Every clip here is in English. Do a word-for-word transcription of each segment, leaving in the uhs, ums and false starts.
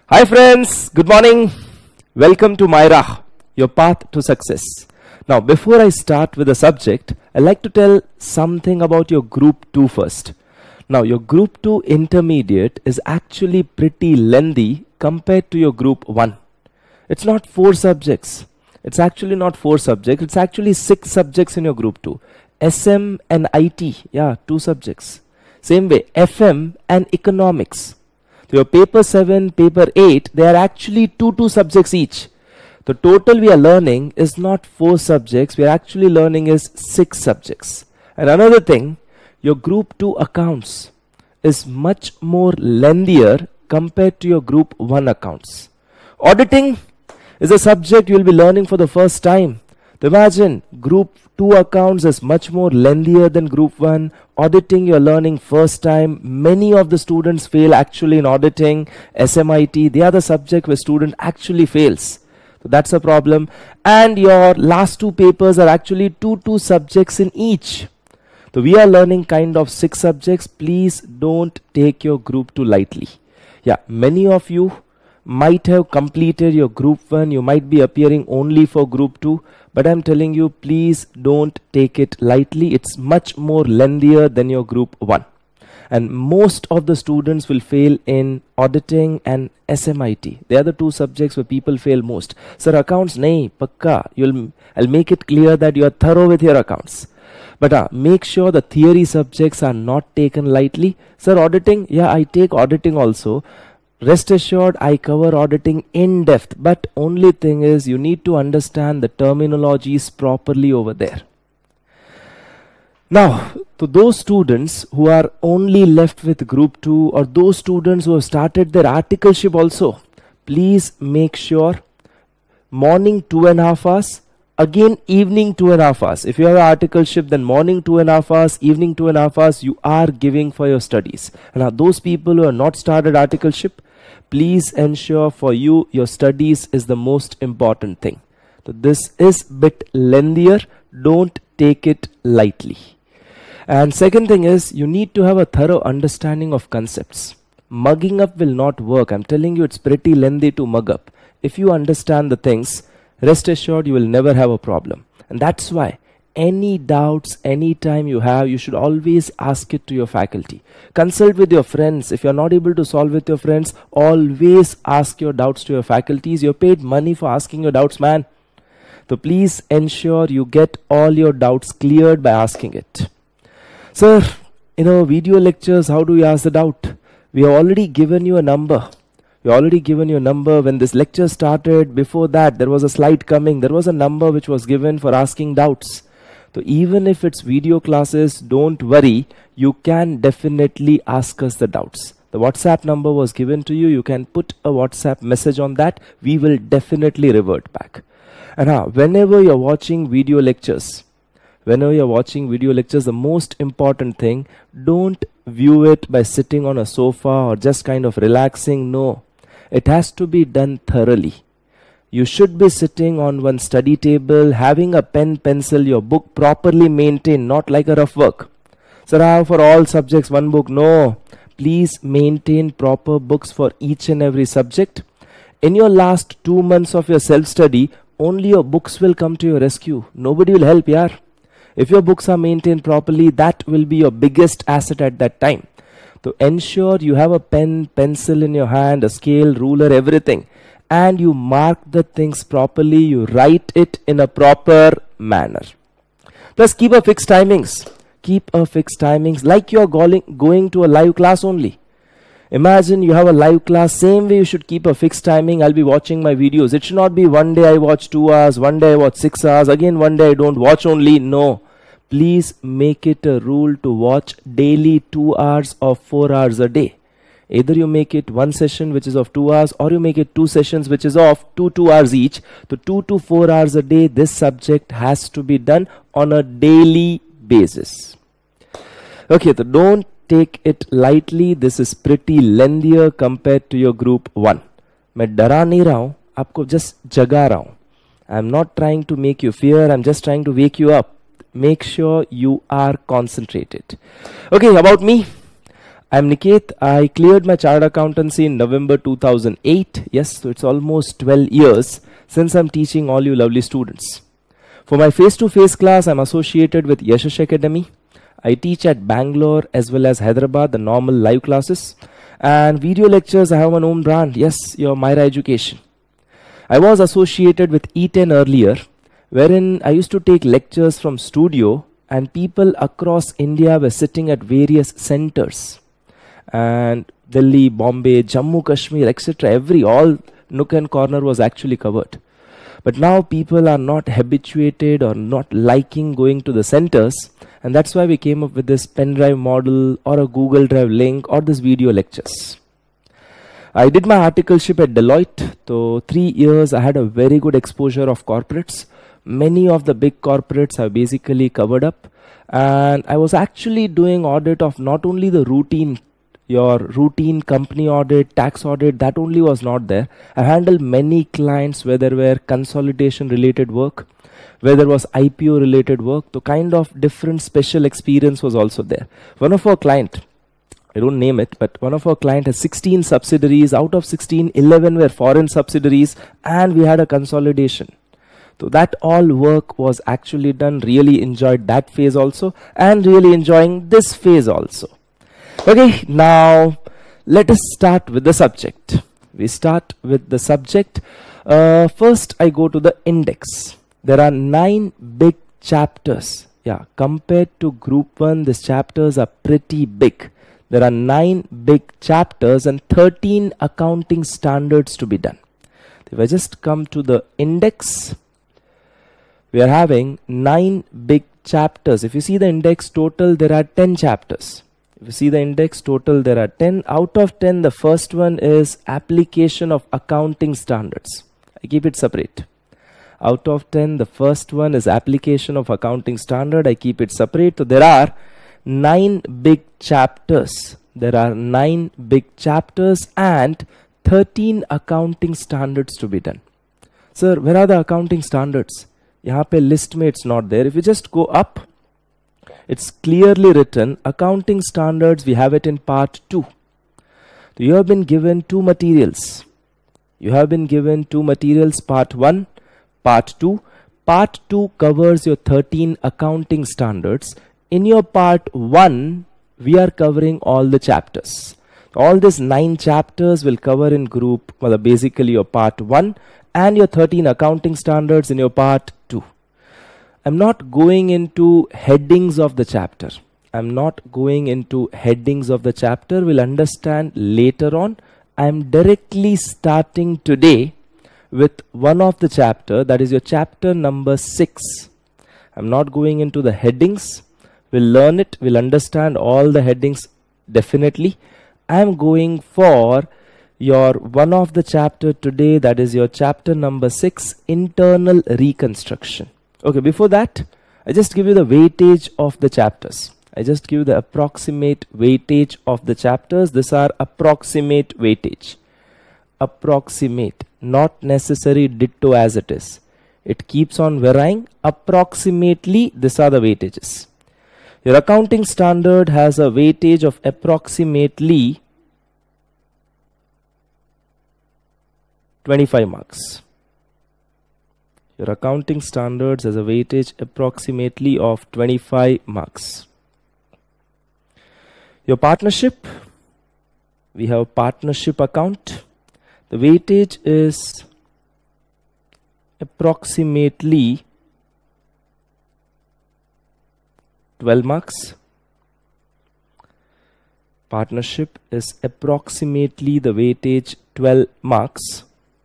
Hi friends, good morning. Welcome to Myra, your path to success. Now before I start with the subject, I'd like to tell something about your group two first. Now your group two intermediate is actually pretty lengthy compared to your group one. It's not four subjects. It's actually not four subjects. It's actually six subjects in your group two. S M and I T, yeah, two subjects. Same way, F M and economics. So your paper seven, paper eight, they are actually two two subjects each. The total we are learning is not four subjects, we are actually learning is six subjects. And another thing, your group two accounts is much more lengthier compared to your group one accounts. Auditing is a subject you will be learning for the first time. So imagine group two accounts is much more lengthier than group one. Auditing you're learning first time. Many of the students fail actually in auditing. S M I T, they are the subject where student actually fails. So that's a problem. And your last two papers are actually two two subjects in each. So we are learning kind of six subjects. Please don't take your group two lightly. Yeah, many of you might have completed your group one, you might be appearing only for group two, but I'm telling you, please don't take it lightly. It's much more lengthier than your group one. And most of the students will fail in auditing and S M I T. They are the two subjects where people fail most. Sir, accounts, nahi, pakka. You'll, I'll make it clear that you are thorough with your accounts. But uh, make sure the theory subjects are not taken lightly. Sir, auditing, yeah, I take auditing also. Rest assured, I cover auditing in depth, but only thing is you need to understand the terminologies properly over there. Now, to those students who are only left with group two or those students who have started their articleship also, please make sure morning two and a half hours, again evening two and a half hours. If you have an articleship, then morning two and a half hours, evening two and a half hours you are giving for your studies. And now those people who have not started articleship, please ensure for you your studies is the most important thing. So this is bit lengthier, don't take it lightly. And second thing is you need to have a thorough understanding of concepts. Mugging up will not work. I'm telling you, it's pretty lengthy to mug up. If you understand the things, rest assured you will never have a problem. And that's why any doubts, anytime you have, you should always ask it to your faculty. Consult with your friends. If you're not able to solve with your friends, always ask your doubts to your faculties. You're paid money for asking your doubts, man. So please ensure you get all your doubts cleared by asking it. Sir, in our video lectures, how do we ask the doubt? We have already given you a number. We already given you a number. When this lecture started, before that, there was a slide coming. There was a number which was given for asking doubts. So even if it's video classes, don't worry, you can definitely ask us the doubts. The WhatsApp number was given to you. You can put a WhatsApp message on that. We will definitely revert back. And uh, whenever you're watching video lectures, whenever you're watching video lectures, the most important thing, don't view it by sitting on a sofa or just kind of relaxing. No, it has to be done thoroughly. You should be sitting on one study table, having a pen, pencil, your book properly maintained, not like a rough work. Sir, I have for all subjects one book. No, please maintain proper books for each and every subject. In your last two months of your self-study, only your books will come to your rescue. Nobody will help, yaar. If your books are maintained properly, that will be your biggest asset at that time. So ensure you have a pen, pencil in your hand, a scale, ruler, everything. And you mark the things properly, you write it in a proper manner. Plus keep a fixed timings. Keep a fixed timings like you're going, going to a live class only. Imagine you have a live class, same way you should keep a fixed timing. I'll be watching my videos. It should not be one day I watch two hours, one day I watch six hours, again one day I don't watch only. No. Please make it a rule to watch daily two hours or four hours a day. Either you make it one session which is of two hours or you make it two sessions which is of two, two hours each. So two to four hours a day, this subject has to be done on a daily basis. Okay, so don't take it lightly. This is pretty lengthier compared to your group one. मैं डरा नहीं रहा हूँ, आपको just जगा रहा हूँ. I'm not trying to make you fear. I'm just trying to wake you up. Make sure you are concentrated. Okay, about me. I'm Niket. I cleared my chartered accountancy in November two thousand eight. Yes, so it's almost twelve years since I'm teaching all you lovely students. For my face-to-face class, I'm associated with Yashash Academy. I teach at Bangalore as well as Hyderabad, the normal live classes. And video lectures, I have my own brand. Yes, your Myra Education. I was associated with E ten earlier, wherein I used to take lectures from studio and people across India were sitting at various centers. And Delhi, Bombay, Jammu, Kashmir, et cetera. Every, all nook and corner was actually covered. But now people are not habituated or not liking going to the centers. And that's why we came up with this pen drive model or a Google Drive link or this video lectures. I did my articleship at Deloitte. So three years I had a very good exposure of corporates. Many of the big corporates I basically covered up. And I was actually doing audit of not only the routine your routine company audit, tax audit, that only was not there. I handled many clients where there were consolidation related work, where there was I P O related work. The kind of different special experience was also there. One of our client, I don't name it, but one of our client has sixteen subsidiaries. Out of sixteen, eleven were foreign subsidiaries, and we had a consolidation. So that all work was actually done. Really enjoyed that phase also, and really enjoying this phase also. Okay, now let us start with the subject. We start with the subject. Uh, first, I go to the index. There are nine big chapters. Yeah, compared to group one, these chapters are pretty big. There are nine big chapters and thirteen accounting standards to be done. If I just come to the index, we are having nine big chapters. If you see the index total, there are ten chapters. If you see the index total, there are ten. Out of ten, the first one is application of accounting standards. I keep it separate. Out of ten, the first one is application of accounting standard. I keep it separate. So there are nine big chapters. There are nine big chapters and thirteen accounting standards to be done. Sir, where are the accounting standards? Yahan pe list mein it's not there. If you just go up, it's clearly written accounting standards. We have it in part two. So you have been given two materials. You have been given two materials, part one, part two. Part two covers your thirteen accounting standards. In your part one, we are covering all the chapters. All these nine chapters will cover in group, well, basically your part one and your thirteen accounting standards in your part two. I'm not going into headings of the chapter. I'm not going into headings of the chapter. We'll understand later on. I'm directly starting today with one of the chapter, that is your chapter number six. I'm not going into the headings. We'll learn it. We'll understand all the headings definitely. I'm going for your one of the chapter today, that is your chapter number six, internal reconstruction. Okay, before that, I just give you the weightage of the chapters. I just give you the approximate weightage of the chapters. These are approximate weightage. Approximate, not necessary ditto as it is. It keeps on varying. Approximately, these are the weightages. Your accounting standard has a weightage of approximately twenty-five marks. Your accounting standards has a weightage approximately of twenty-five marks. Your partnership, we have partnership account. The weightage is approximately twelve marks. Partnership is approximately the weightage twelve marks.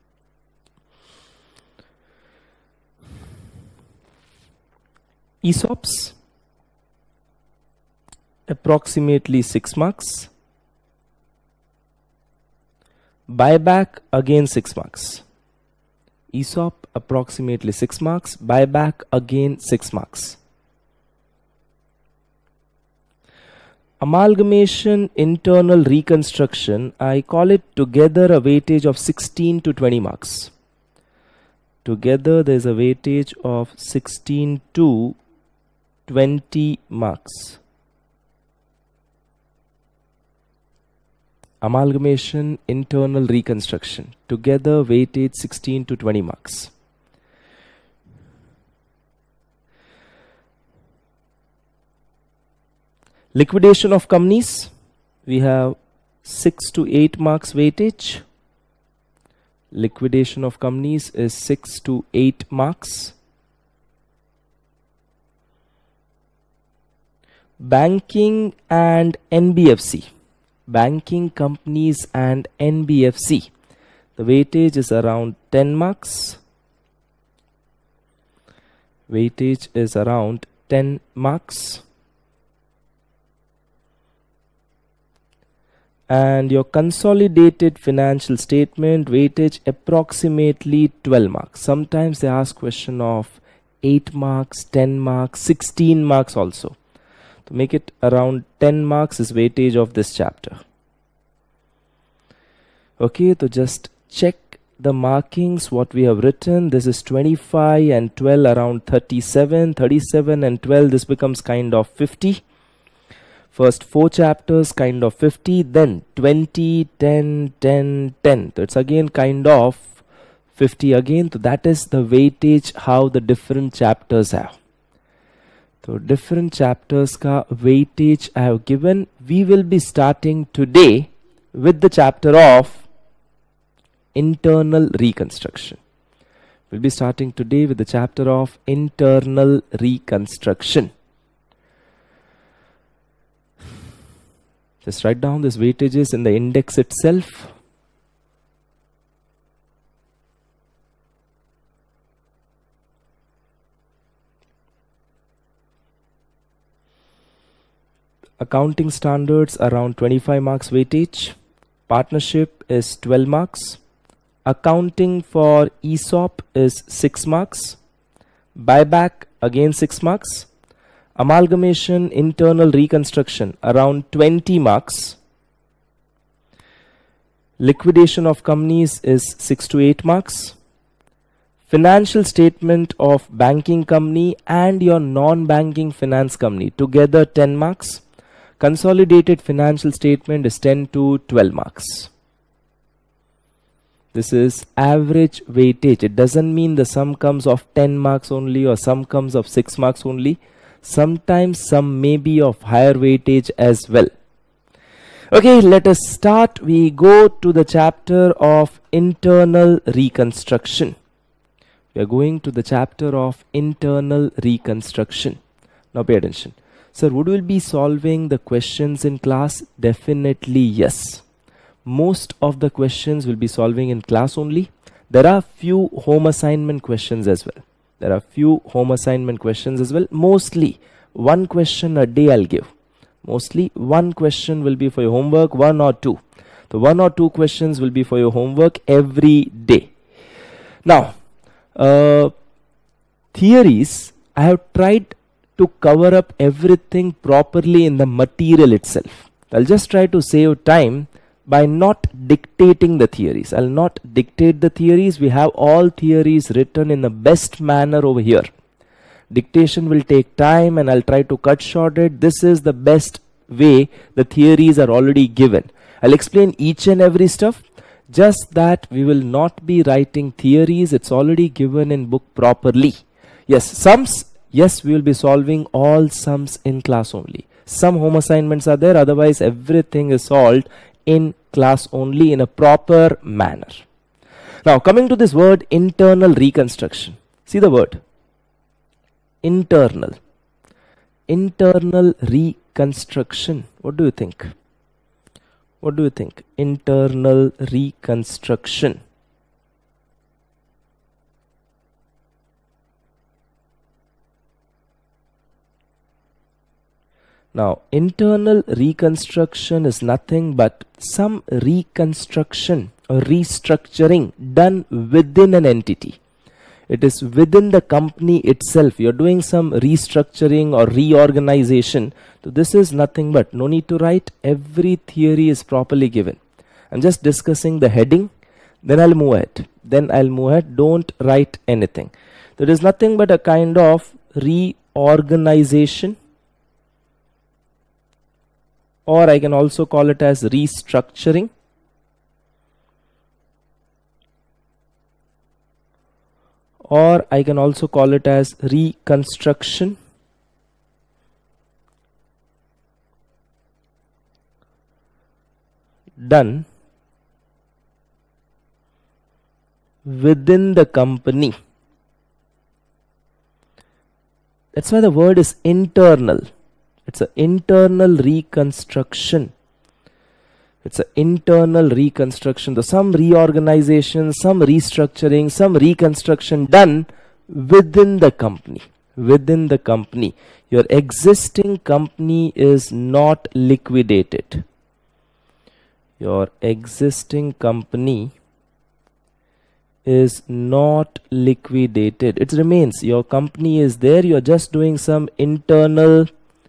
E S O Ps, approximately six marks. Buyback, again six marks. E S O P, approximately six marks. Buyback, again six marks. Amalgamation, internal reconstruction, I call it together a weightage of sixteen to twenty marks. Together there is a weightage of sixteen to twenty marks. amalgamation, internal reconstruction. Together weightage sixteen to twenty marks. Liquidation of companies, we have six to eight marks weightage. Liquidation of companies is six to eight marks. Banking and N B F C. Banking companies and N B F C. The weightage is around ten marks. Weightage is around ten marks. And your consolidated financial statement weightage approximately twelve marks. Sometimes they ask question of eight marks, ten marks, sixteen marks also. To make it around ten marks is weightage of this chapter. Okay, so just check the markings what we have written. This is twenty-five and twelve around thirty-seven. thirty-seven and twelve, this becomes kind of fifty. First four chapters kind of fifty, then twenty, ten, ten, ten. So it's again kind of fifty again. So that is the weightage how the different chapters have. So different chapters ka weightage I have given. We will be starting today with the chapter of internal reconstruction. We'll be starting today with the chapter of internal reconstruction. Just write down this weightages in the index itself. Accounting standards around twenty-five marks weightage. Partnership is twelve marks. Accounting for E S O P is six marks. Buyback again six marks. Amalgamation, internal reconstruction around twenty marks. Liquidation of companies is six to eight marks. Financial statement of banking company and your non-banking finance company together ten marks. Consolidated financial statement is ten to twelve marks. This is average weightage. It doesn't mean the sum comes of ten marks only or sum comes of six marks only. Sometimes some may be of higher weightage as well. Okay, let us start. We go to the chapter of internal reconstruction. We are going to the chapter of internal reconstruction. Now pay attention. Sir, would we be solving the questions in class? Definitely yes. Most of the questions will be solving in class only. There are few home assignment questions as well. There are few home assignment questions as well. Mostly one question a day I'll give. Mostly one question will be for your homework, one or two. The one or two questions will be for your homework every day. Now, uh, theories, I have tried to cover up everything properly in the material itself. I'll just try to save time by not dictating the theories. I'll not dictate the theories. We have all theories written in the best manner over here. Dictation will take time and I'll try to cut short it. This is the best way. The theories are already given. I'll explain each and every stuff. Just that we will not be writing theories. It's already given in book properly. Yes, sums. Yes, we will be solving all sums in class only. Some home assignments are there. Otherwise, everything is solved in class only in a proper manner. Now coming to this word internal reconstruction. See the word internal. Internal reconstruction. What do you think? What do you think? Internal reconstruction. Now, internal reconstruction is nothing but some reconstruction or restructuring done within an entity. It is within the company itself. You're doing some restructuring or reorganization. So this is nothing but, no need to write. Every theory is properly given. I'm just discussing the heading. Then I'll move ahead. Then I'll move ahead. Don't write anything. There is nothing but a kind of reorganization or I can also call it as restructuring. Or I can also call it as reconstruction. Done within the company. That's why the word is internal. It's an internal reconstruction. It's an internal reconstruction. So some reorganization, some restructuring, some reconstruction done within the company. Within the company. Your existing company is not liquidated. Your existing company is not liquidated. It remains. Your company is there. You're just doing some internal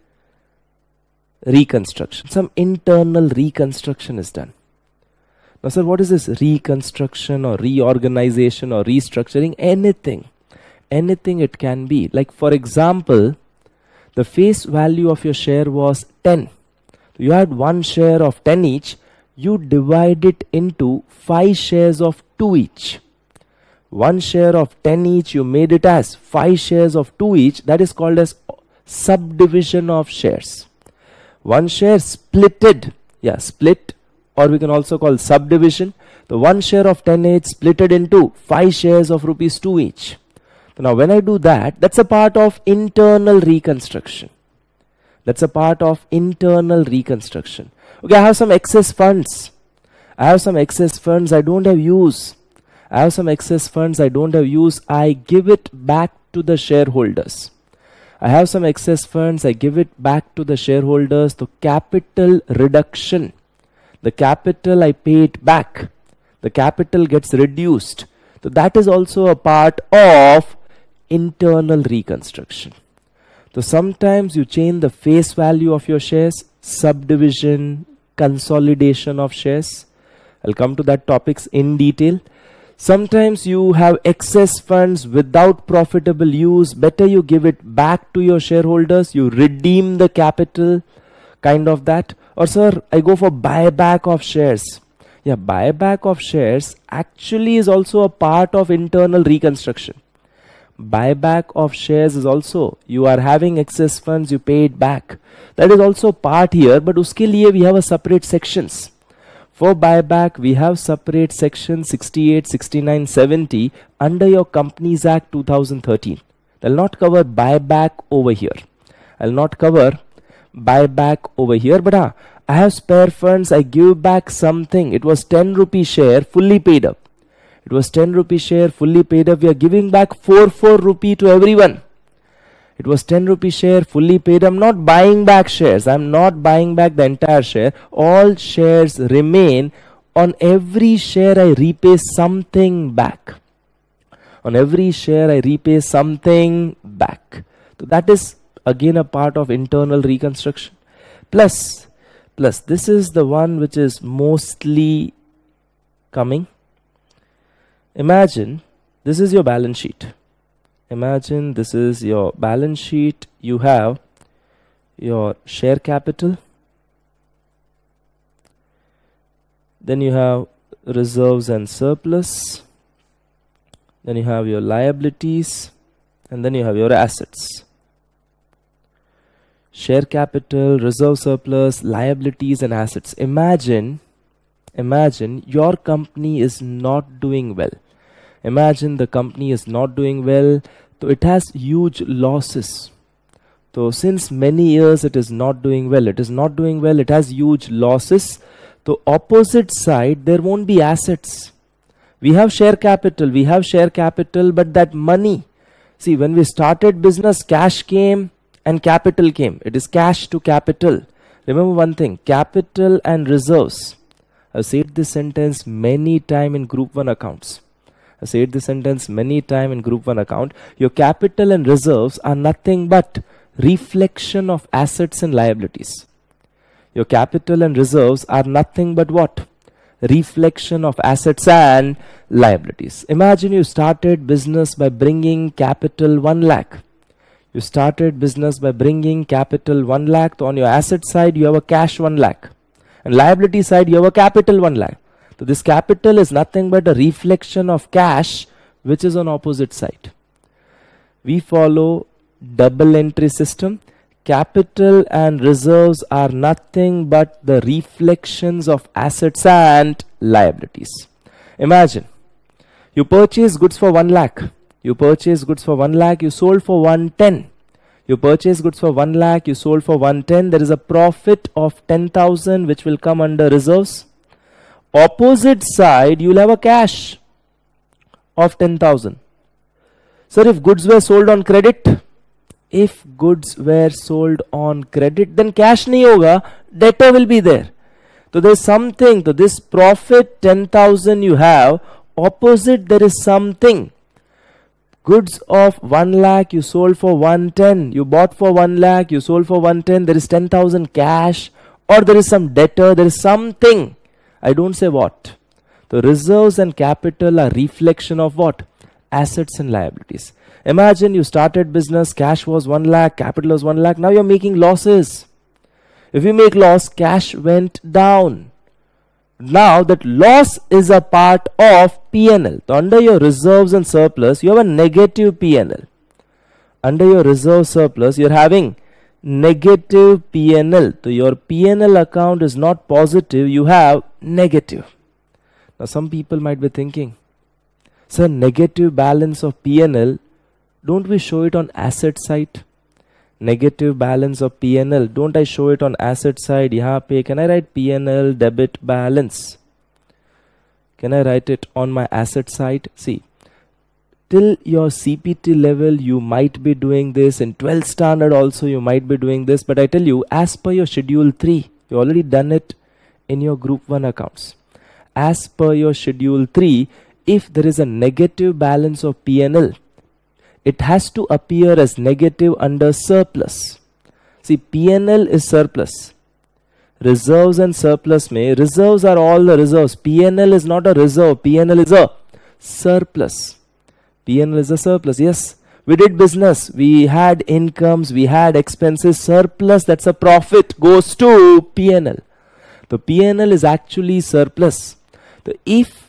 reconstruction. Some internal reconstruction is done. Now, sir, what is this reconstruction or reorganization or restructuring? Anything. Anything it can be. Like, for example, the face value of your share was ten. You had one share of ten each. You divide it into five shares of two each. One share of ten each, you made it as five shares of two each. That is called as subdivision of shares. One share splitted, yeah, split, or we can also call subdivision. The one share of ten each splitted into five shares of rupees two each. So now when I do that, that's a part of internal reconstruction. That's a part of internal reconstruction. Okay, I have some excess funds. I have some excess funds I don't have use. I have some excess funds I don't have use. I give it back to the shareholders. I have some excess funds. I give it back to the shareholders. The capital reduction. The capital I pay it back. The capital gets reduced. So that is also a part of internal reconstruction. So sometimes you change the face value of your shares, subdivision, consolidation of shares. I'll come to that topics in detail. Sometimes you have excess funds without profitable use. Better you give it back to your shareholders. You redeem the capital, kind of that. Or sir, I go for buyback of shares. Yeah, buyback of shares actually is also a part of internal reconstruction. Buyback of shares is also, you are having excess funds, you pay it back. That is also part here, but uske liye we have a separate sections. For buyback, we have separate section sixty-eight, sixty-nine, seventy under your Companies Act two thousand thirteen. I'll not cover buyback over here. I'll not cover buyback over here, but ah, I have spare funds, I give back something. It was ten rupee share, fully paid up. It was ten rupee share, fully paid up. We are giving back four four rupee to everyone. It was ten rupee share, fully paid. I'm not buying back shares. I'm not buying back the entire share. All shares remain. On every share, I repay something back. On every share, I repay something back. So that is again a part of internal reconstruction. Plus, plus this is the one which is mostly coming. Imagine this is your balance sheet. Imagine this is your balance sheet. You have your share capital. Then you have reserves and surplus. Then you have your liabilities. And then you have your assets. Share capital, reserve surplus, liabilities and assets. Imagine, imagine your company is not doing well. Imagine the company is not doing well. So it has huge losses. So since many years it is not doing well. It is not doing well. It has huge losses. So opposite side there won't be assets. We have share capital. We have share capital, but that money. See, when we started business, cash came and capital came. It is cash to capital. Remember one thing, capital and reserves. I've said this sentence many times in group one accounts. I said this sentence many times in group one account. Your capital and reserves are nothing but reflection of assets and liabilities. Your capital and reserves are nothing but what? Reflection of assets and liabilities. Imagine you started business by bringing capital one lakh. You started business by bringing capital one lakh. So on your asset side, you have a cash one lakh. And liability side, you have a capital one lakh. So this capital is nothing but a reflection of cash, which is on opposite side. We follow double entry system. Capital and reserves are nothing but the reflections of assets and liabilities. Imagine, you purchase goods for one lakh. You purchase goods for one lakh, you sold for one ten. You purchase goods for one lakh, you sold for one ten. There is a profit of ten thousand which will come under reserves. Opposite side, you will have a cash of ten thousand. Sir, if goods were sold on credit, if goods were sold on credit, then cash nahi hoga, debtor will be there. So there is something, so this profit ten thousand you have, opposite there is something. Goods of one lakh, you sold for one ten. You bought for one lakh, you sold for one ten. There is ten thousand cash, or there is some debtor, there is something. I don't say what. The reserves and capital are reflection of what? Assets and liabilities. Imagine you started business, cash was one lakh, capital was one lakh. Now you're making losses. If you make loss, cash went down. Now that loss is a part of P and L. So under your reserves and surplus, you have a negative P and L. Under your reserve surplus, you're having negative P and L. So your P and L account is not positive, you have negative. Now some people might be thinking, sir, negative balance of P and L, don't we show it on asset side? Negative balance of P and L, don't I show it on asset side? Yahan pe, can I write P and L debit balance? Can I write it on my asset side? See, till your C P T level you might be doing this, in twelfth standard also you might be doing this, but I tell you, as per your schedule three, you already done it in your group one accounts. As per your schedule three, if there is a negative balance of P and L, it has to appear as negative under surplus. See, P and L is surplus. Reserves and surplus may, reserves are all the reserves. P and L is not a reserve. P and L is a surplus. P and L is a surplus. Yes, we did business. We had incomes. We had expenses. Surplus, that's a profit, goes to P and L. The P and L is actually surplus. The if,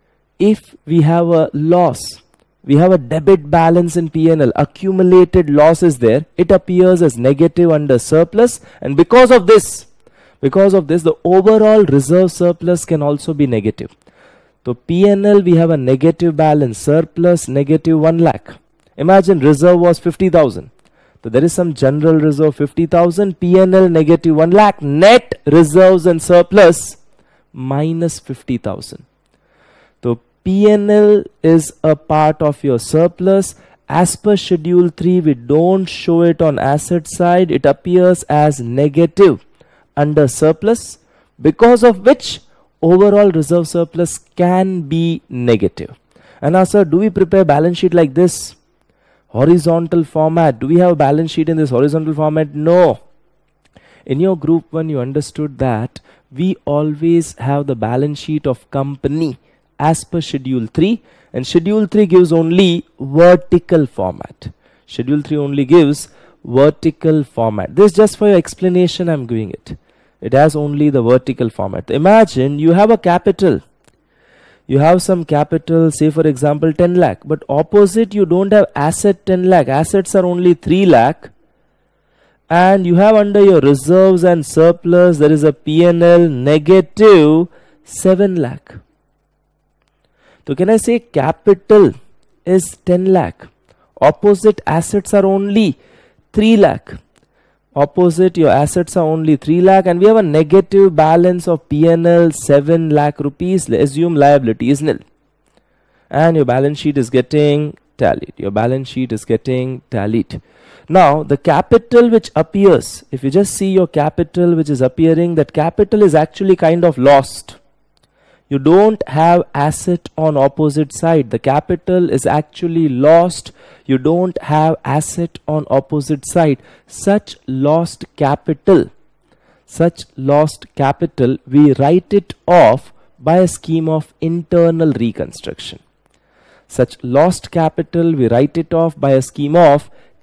if we have a loss, we have a debit balance in P and L, accumulated loss is there, it appears as negative under surplus, and because of this, because of this, the overall reserve surplus can also be negative. So P and L, we have a negative balance, surplus negative one lakh. Imagine reserve was fifty thousand. So there is some general reserve fifty thousand, P and L negative one lakh, net reserves and surplus minus fifty thousand. So P and L is a part of your surplus. As per schedule three, we don't show it on asset side. It appears as negative under surplus, because of which overall reserve surplus can be negative. And now, sir, do we prepare balance sheet like this? Horizontal format. Do we have a balance sheet in this horizontal format? No. In your group one, you understood that we always have the balance sheet of company as per schedule three, and schedule three gives only vertical format. Schedule three only gives vertical format. This is just for your explanation, I'm giving it. It has only the vertical format. Imagine you have a capital. You have some capital, say for example ten lakh, but opposite you don't have asset ten lakh. Assets are only three lakh. And you have under your reserves and surplus, there is a P and L negative seven lakh. So can I say capital is ten lakh, opposite assets are only three lakh. Opposite your assets are only three lakh, and we have a negative balance of P and L seven lakh rupees. Assume liability is nil, and your balance sheet is getting tallied. Your balance sheet is getting tallied. Now the capital which appears, if you just see your capital which is appearing, that capital is actually kind of lost. You don't have asset on opposite side. The capital is actually lost. You don't have asset on opposite side. Such lost capital, such lost capital, we write it off by a scheme of internal reconstruction. Such lost capital, we write it off by a scheme of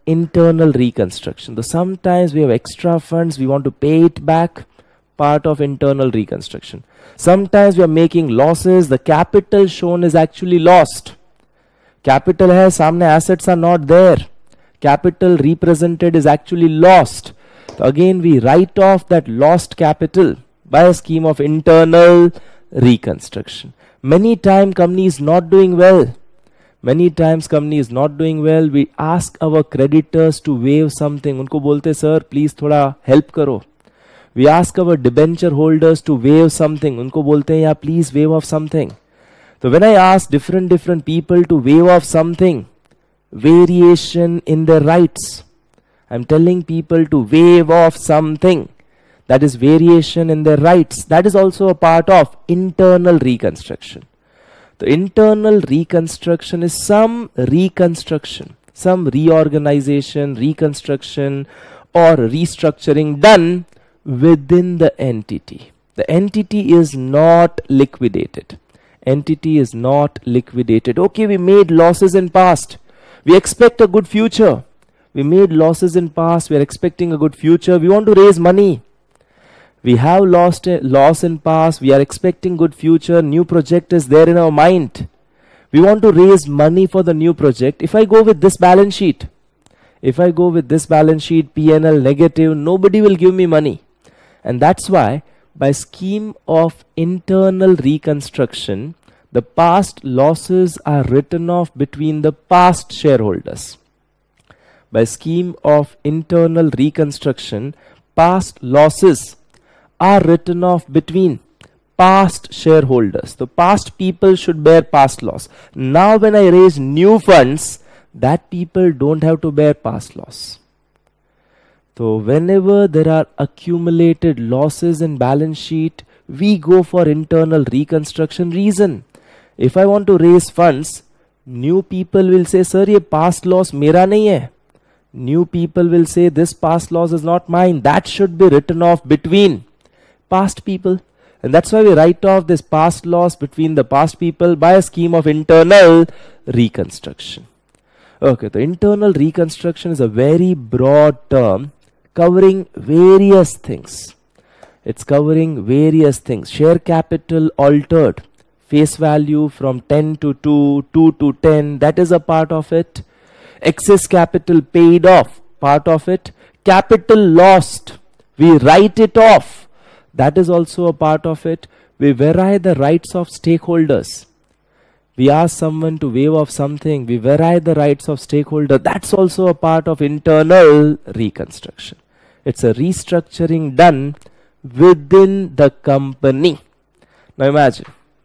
internal reconstruction. So sometimes we have extra funds, we want to pay it back, part of internal reconstruction. Sometimes we are making losses, the capital shown is actually lost. Capital hai, samne assets are not there. Capital represented is actually lost. So again we write off that lost capital by a scheme of internal reconstruction. Many times company is not doing well. Many times company is not doing well. We ask our creditors to waive something. Unko bolte sir please thoda help karo. We ask our debenture holders to waive something. Unko bolte hain ya please waive off something. So when I ask different different people to waive off something, variation in their rights. I'm telling people to waive off something. That is variation in their rights. That is also a part of internal reconstruction. The internal reconstruction is some reconstruction, some reorganization, reconstruction or restructuring done within the entity. The entity is not liquidated. Entity is not liquidated. Okay, we made losses in past. We expect a good future. We made losses in past. We are expecting a good future. We want to raise money. We have lost a loss in past. We are expecting good future. New project is there in our mind. We want to raise money for the new project. If I go with this balance sheet, if I go with this balance sheet, P and L negative, nobody will give me money. And that's why by scheme of internal reconstruction, the past losses are written off between the past shareholders. By scheme of internal reconstruction, past losses are written off between past shareholders. The past people should bear past loss. Now when I raise new funds, that people don't have to bear past loss. So whenever there are accumulated losses in balance sheet, we go for internal reconstruction. Reason, if I want to raise funds, new people will say, sir, ye past loss mera nahi hai. New people will say, this past loss is not mine. That should be written off between past people. And that's why we write off this past loss between the past people by a scheme of internal reconstruction. Okay, the internal reconstruction is a very broad term covering various things. It's covering various things. Share capital altered, face value from ten to two, two to ten, that is a part of it. Excess capital paid off, part of it. Capital lost, we write it off, that is also a part of it. We vary the rights of stakeholders. We ask someone to waive off something, we vary the rights of stakeholder. That's also a part of internal reconstruction. It's a restructuring done within the company. Now imagine,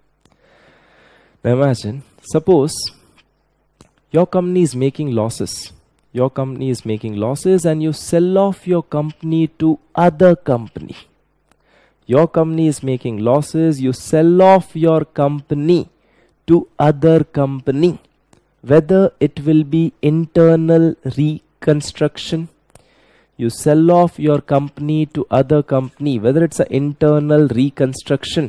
now imagine, suppose your company is making losses. Your company is making losses and you sell off your company to other company. Your company is making losses, you sell off your company to other company. Whether it will be internal reconstruction, you sell off your company to other company, whether it's an internal reconstruction.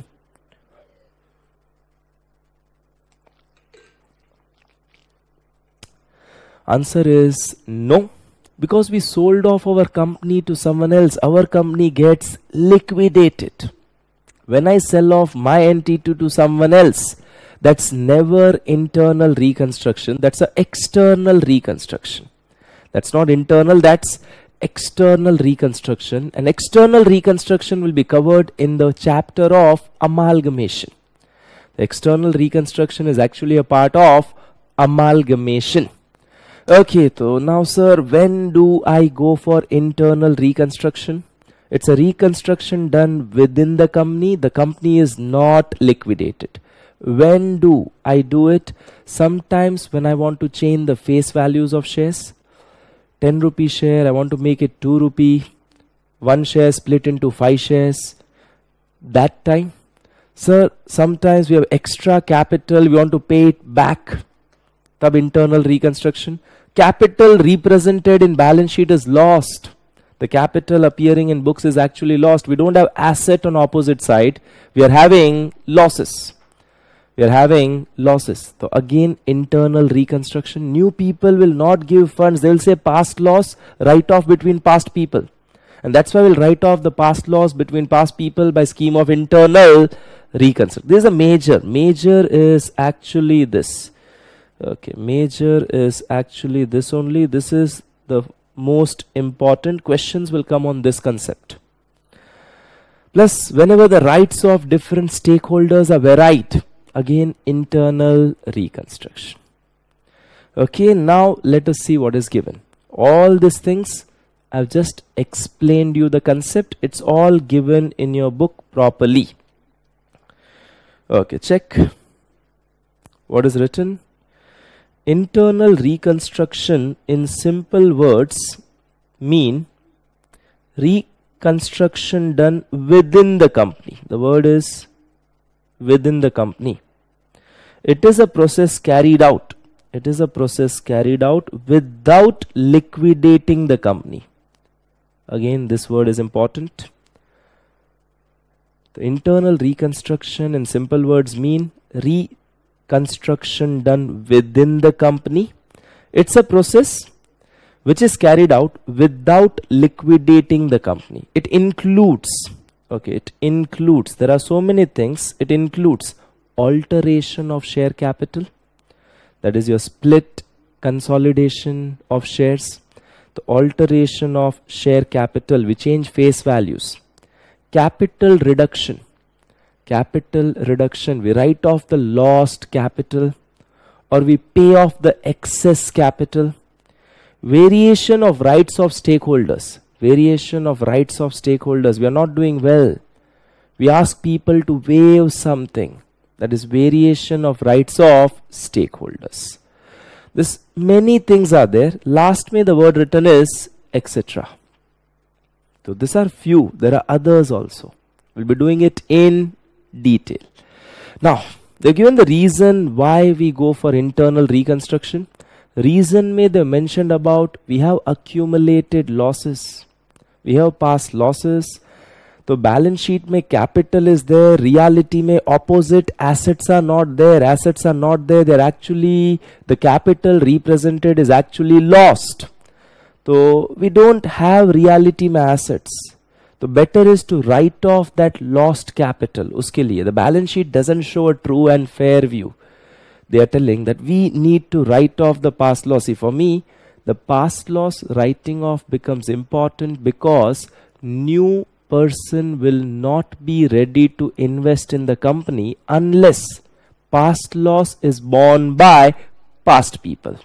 Answer is no. Because we sold off our company to someone else, our company gets liquidated. When I sell off my entity to someone else, that's never internal reconstruction. That's an external reconstruction. That's not internal, that's external reconstruction. And external reconstruction will be covered in the chapter of amalgamation. The external reconstruction is actually a part of amalgamation. Okay, so now sir, when do I go for internal reconstruction? It's a reconstruction done within the company. The company is not liquidated. When do I do it? Sometimes when I want to change the face values of shares. ten rupee share, I want to make it two rupee. One share split into five shares. That time. Sir, sometimes we have extra capital, we want to pay it back. Tab internal reconstruction. Capital represented in balance sheet is lost. The capital appearing in books is actually lost. We don't have asset on opposite side. We are having losses. we are having losses. So again, internal reconstruction. New people will not give funds. They will say past loss, write off between past people. And that's why we'll write off the past loss between past people by scheme of internal reconstruction. This is a major. Major is actually this. Okay, major is actually this only. This is the most important. Questions will come on this concept. Plus, whenever the rights of different stakeholders are varied, again, internal reconstruction. Okay, now let us see what is given. All these things, I've just explained you the concept. It's all given in your book properly. Okay, check. What is written? Internal reconstruction in simple words mean reconstruction. Construction done within the company. The word is within the company. It is a process carried out. It is a process carried out without liquidating the company. Again, this word is important. The internal reconstruction in simple words mean reconstruction done within the company. It's a process which is carried out without liquidating the company. It includes, okay, it includes, there are so many things. It includes alteration of share capital, that is your split, consolidation of shares, the alteration of share capital, we change face values, capital reduction, capital reduction, we write off the lost capital or we pay off the excess capital. Variation of rights of stakeholders. Variation of rights of stakeholders. We are not doing well. We ask people to waive something. That is variation of rights of stakeholders. This many things are there. Last में the word written is et cetera. So these are few. There are others also. We'll be doing it in detail. Now, they're given the reason why we go for internal reconstruction. Reason may they mentioned about we have accumulated losses, we have past losses. The balance sheet may capital is there, reality may opposite, assets are not there, assets are not there, they're actually, the capital represented is actually lost. So we don't have reality mein assets. So better is to write off that lost capital. Uske liye the balance sheet doesn't show a true and fair view. They are telling that we need to write off the past loss. See, for me, the past loss writing off becomes important because new person will not be ready to invest in the company unless past loss is borne by past people.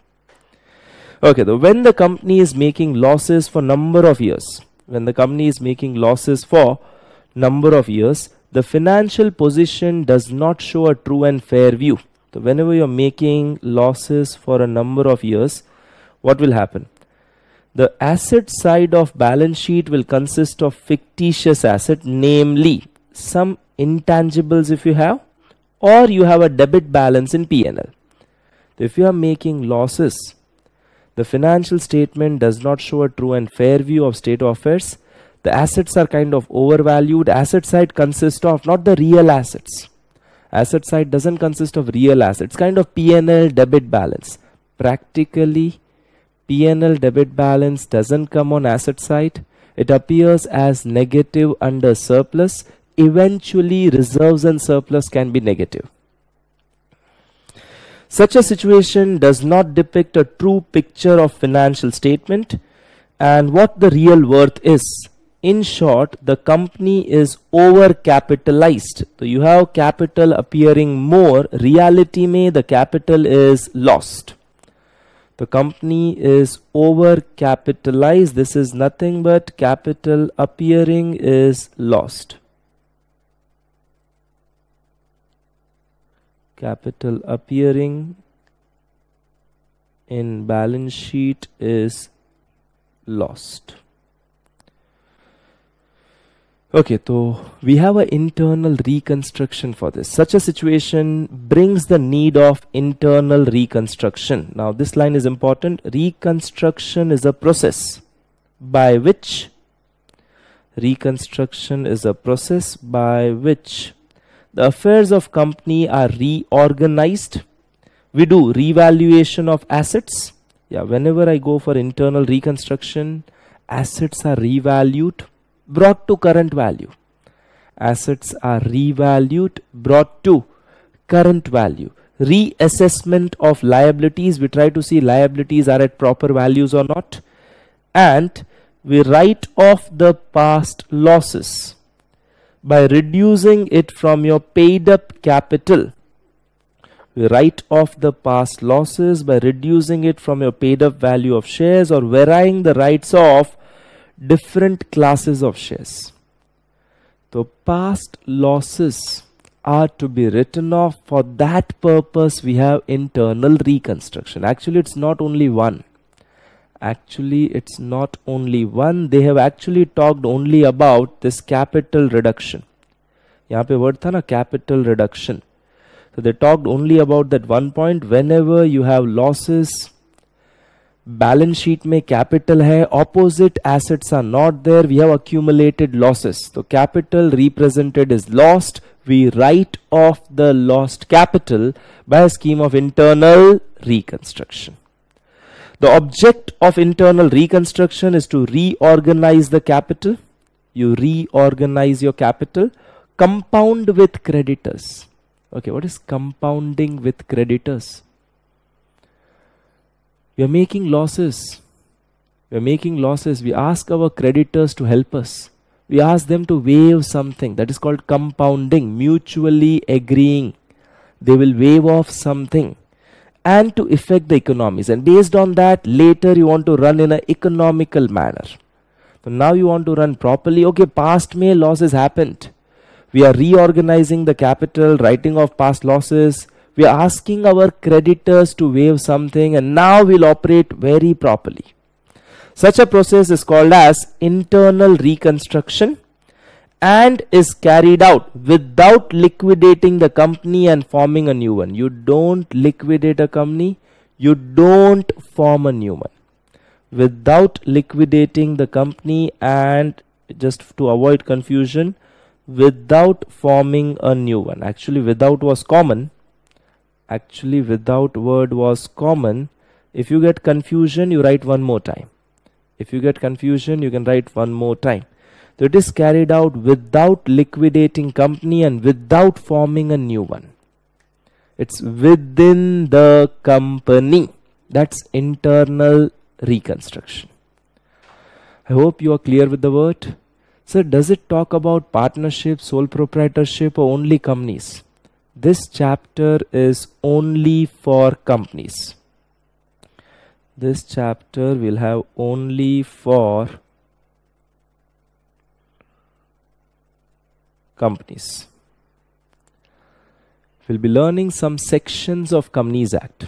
Okay, though when the company is making losses for number of years, when the company is making losses for number of years, the financial position does not show a true and fair view. So whenever you're making losses for a number of years, what will happen? The asset side of balance sheet will consist of fictitious asset, namely some intangibles if you have, or you have a debit balance in P and L. So if you are making losses, the financial statement does not show a true and fair view of state of affairs. The assets are kind of overvalued. Asset side consists of not the real assets. Asset side doesn't consist of real assets, kind of P and L debit balance. Practically, P and L debit balance doesn't come on asset side. It appears as negative under surplus. Eventually, reserves and surplus can be negative. Such a situation does not depict a true picture of financial statement and what the real worth is. In short, the company is over-capitalized. So you have capital appearing more. Reality mein the capital is lost. The company is over-capitalized. This is nothing but capital appearing is lost. Capital appearing in balance sheet is lost. Okay, so we have an internal reconstruction for this. Such a situation brings the need of internal reconstruction. Now this line is important. Reconstruction is a process by which reconstruction is a process by which The affairs of company are reorganized. We do revaluation of assets. Yeah, whenever I go for internal reconstruction, assets are revalued, brought to current value. Assets are revalued, brought to current value. Reassessment of liabilities. We try to see liabilities are at proper values or not. And we write off the past losses by reducing it from your paid up capital. We write off the past losses by reducing it from your paid up value of shares or varying the rights of different classes of shares. The past losses are to be written off. For that purpose we have internal reconstruction. Actually it's not only one. Actually it's not only one. They have actually talked only about this capital reduction. यहाँ पे word था ना capital reduction. So they talked only about that one point. Whenever you have losses, balance sheet में capital है, opposite assets are not there, we have accumulated losses. So capital represented is lost. We write off the lost capital by a scheme of internal reconstruction. The object of internal reconstruction is to reorganize the capital. You reorganize your capital. Compound with creditors. Okay, what is compounding with creditors? We are making losses. We are making losses. We ask our creditors to help us. We ask them to waive something. That is called compounding. Mutually agreeing. They will waive off something. And to affect the economies. And based on that, later you want to run in an economical manner. So now you want to run properly. Okay, past may losses happened. We are reorganizing the capital, writing off past losses. We are asking our creditors to waive something, and now we'll operate very properly. Such a process is called as internal reconstruction and is carried out without liquidating the company and forming a new one. You don't liquidate a company, you don't form a new one. Without liquidating the company and, just to avoid confusion, without forming a new one. Actually without was common. Actually without word was common. If you get confusion, you write one more time. If you get confusion, you can write one more time. So it is carried out without liquidating company and without forming a new one. It's within the company. That's internal reconstruction. I hope you are clear with the word. Sir, does it talk about partnership, sole proprietorship, or only companies? This chapter is only for companies. This chapter will have only for companies. We'll be learning some sections of Companies Act.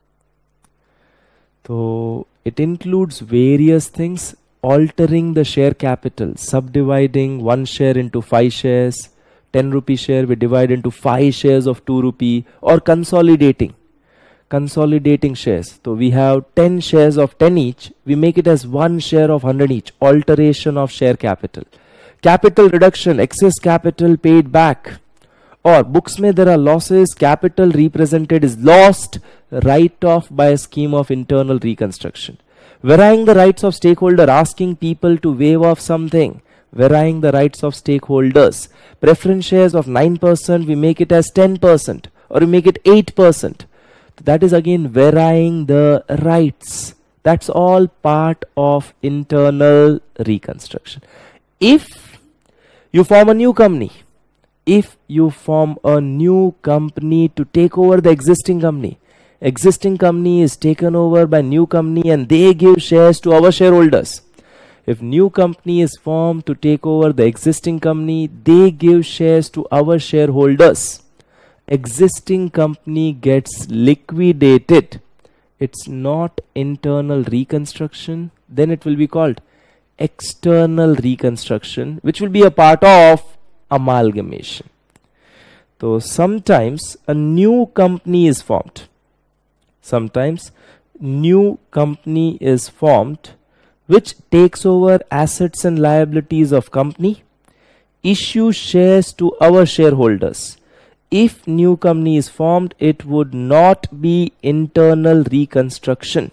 So it includes various things. Altering the share capital, subdividing one share into five shares, ten rupee share we divide into five shares of two rupee, or consolidating. Consolidating shares. So we have ten shares of ten each, we make it as one share of one hundred each. Alteration of share capital. Capital reduction, excess capital paid back. Or books mein there are losses, capital represented is lost, write off by a scheme of internal reconstruction. Varying the rights of stakeholder, asking people to waive off something. Varying the rights of stakeholders. Preference shares of nine percent, we make it as ten percent, or we make it eight percent. That is again varying the rights. That's all part of internal reconstruction. If you form a new company, if you form a new company to take over the existing company, existing company is taken over by new company and they give shares to our shareholders. If new company is formed to take over the existing company, they give shares to our shareholders. Existing company gets liquidated. It's not internal reconstruction. Then it will be called external reconstruction, which will be a part of amalgamation. So sometimes a new company is formed. Sometimes new company is formed which takes over assets and liabilities of company, issue shares to our shareholders. if new company is formed, it would not be internal reconstruction.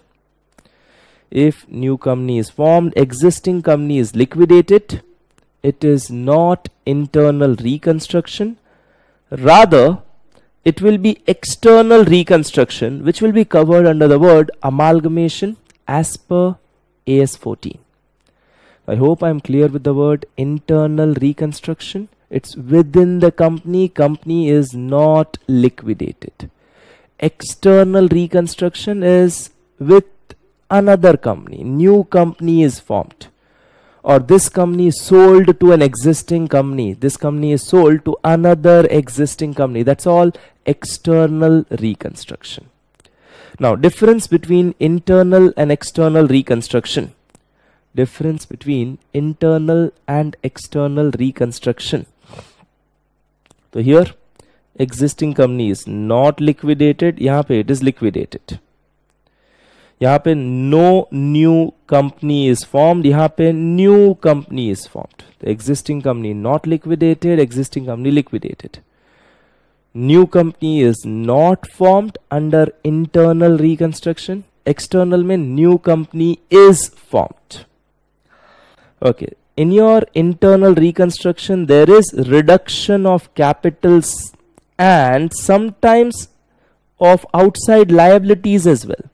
If new company is formed, existing company is liquidated, it is not internal reconstruction. Rather, it will be external reconstruction, which will be covered under the word amalgamation as per A S fourteen. I hope I am clear with the word internal reconstruction. It's within the company, company is not liquidated. External reconstruction is with another company, new company is formed, or this company is sold to an existing company, this company is sold to another existing company. That's all external reconstruction. Now, difference between internal and external reconstruction. Difference between internal and external reconstruction. So here existing company is not liquidated, यहाँ पे it is liquidated. यहाँ पे no new company is formed, यहाँ पे new company is formed. The existing company not liquidated, existing company liquidated. New company is not formed under internal reconstruction. External में new company is formed. Okay, in your internal reconstruction there is reduction of capitals and sometimes of outside liabilities as well.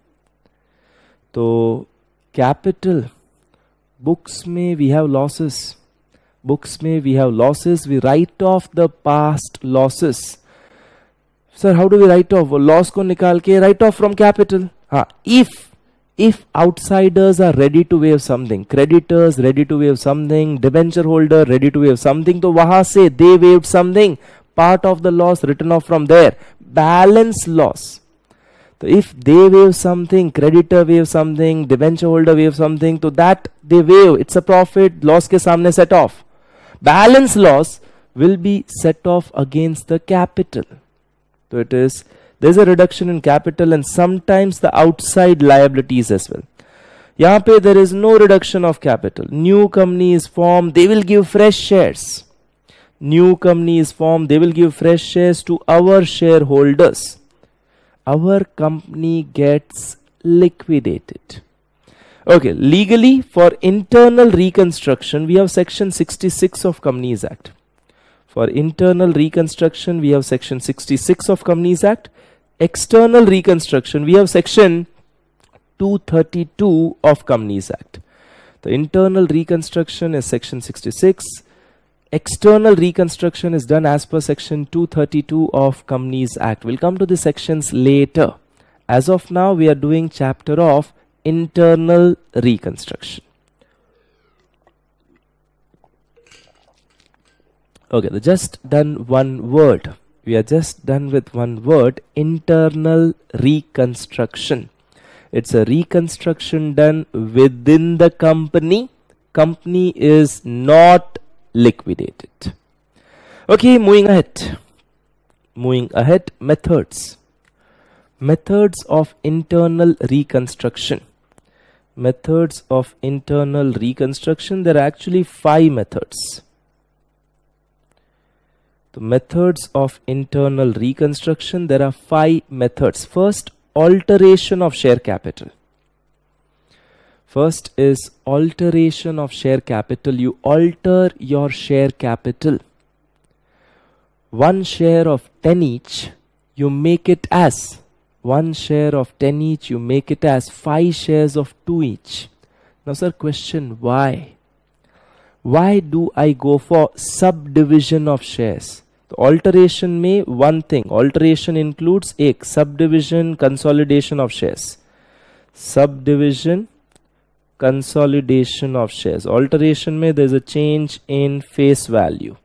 So capital, books में we have losses, books में we have losses, we write off the past losses. Sir, how do we write off? Loss को निकाल के write off from capital. हाँ, if if outsiders are ready to waive something, creditors ready to waive something, debenture holder ready to waive something, तो वहाँ से they waived something, part of the loss written off from there, balance loss. So if they waive something, creditor waive something, debenture holder waive something, to that they waive, it's a profit, loss के सामने set off. Balance loss will be set off against the capital. So it is, there's a reduction in capital and sometimes the outside liabilities as well. यहाँ पे there is no reduction of capital. New company is formed, they will give fresh shares. New company is formed, they will give fresh shares to our shareholders. Our company gets liquidated. Okay, legally for internal reconstruction we have section sixty-six of Companies Act. For internal reconstruction we have section sixty-six of Companies Act. External reconstruction we have section two thirty-two of Companies Act. The internal reconstruction is section sixty-six. External reconstruction is done as per section two thirty-two of Companies Act. We'll come to the sections later. As of now, we are doing chapter of internal reconstruction. Okay, the just done one word. We are just done with one word, internal reconstruction. It's a reconstruction done within the company. Company is not liquidated. Okay, moving ahead. Moving ahead, methods. Methods of internal reconstruction. Methods of internal reconstruction. There are actually five methods. The methods of internal reconstruction, there are five methods. First, alteration of share capital. First is alteration of share capital. You alter your share capital. One share of ten each, you make it as one share of ten each, you make it as five shares of two each. Now, sir, question, why? Why do I go for subdivision of shares? The alteration may one thing. Alteration includes a subdivision, consolidation of shares. Subdivision, consolidation of shares. Alteration में there is a change in face value.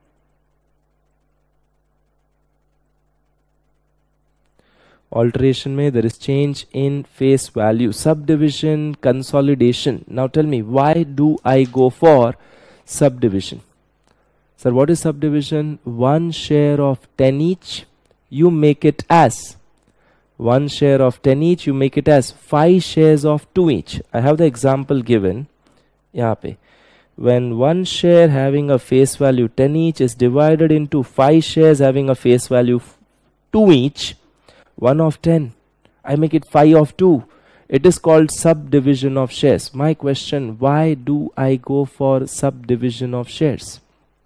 Alteration में there is change in face value. Subdivision, consolidation. Now tell me, why do I go for subdivision? Sir, what is subdivision? One share of ten each, you make it as one share of ten each, you make it as five shares of two each. I have the example given. यहाँ पे, when one share having a face value ten each is divided into five shares having a face value two each, one of ten. I make it five of two. It is called subdivision of shares. My question, why do I go for subdivision of shares?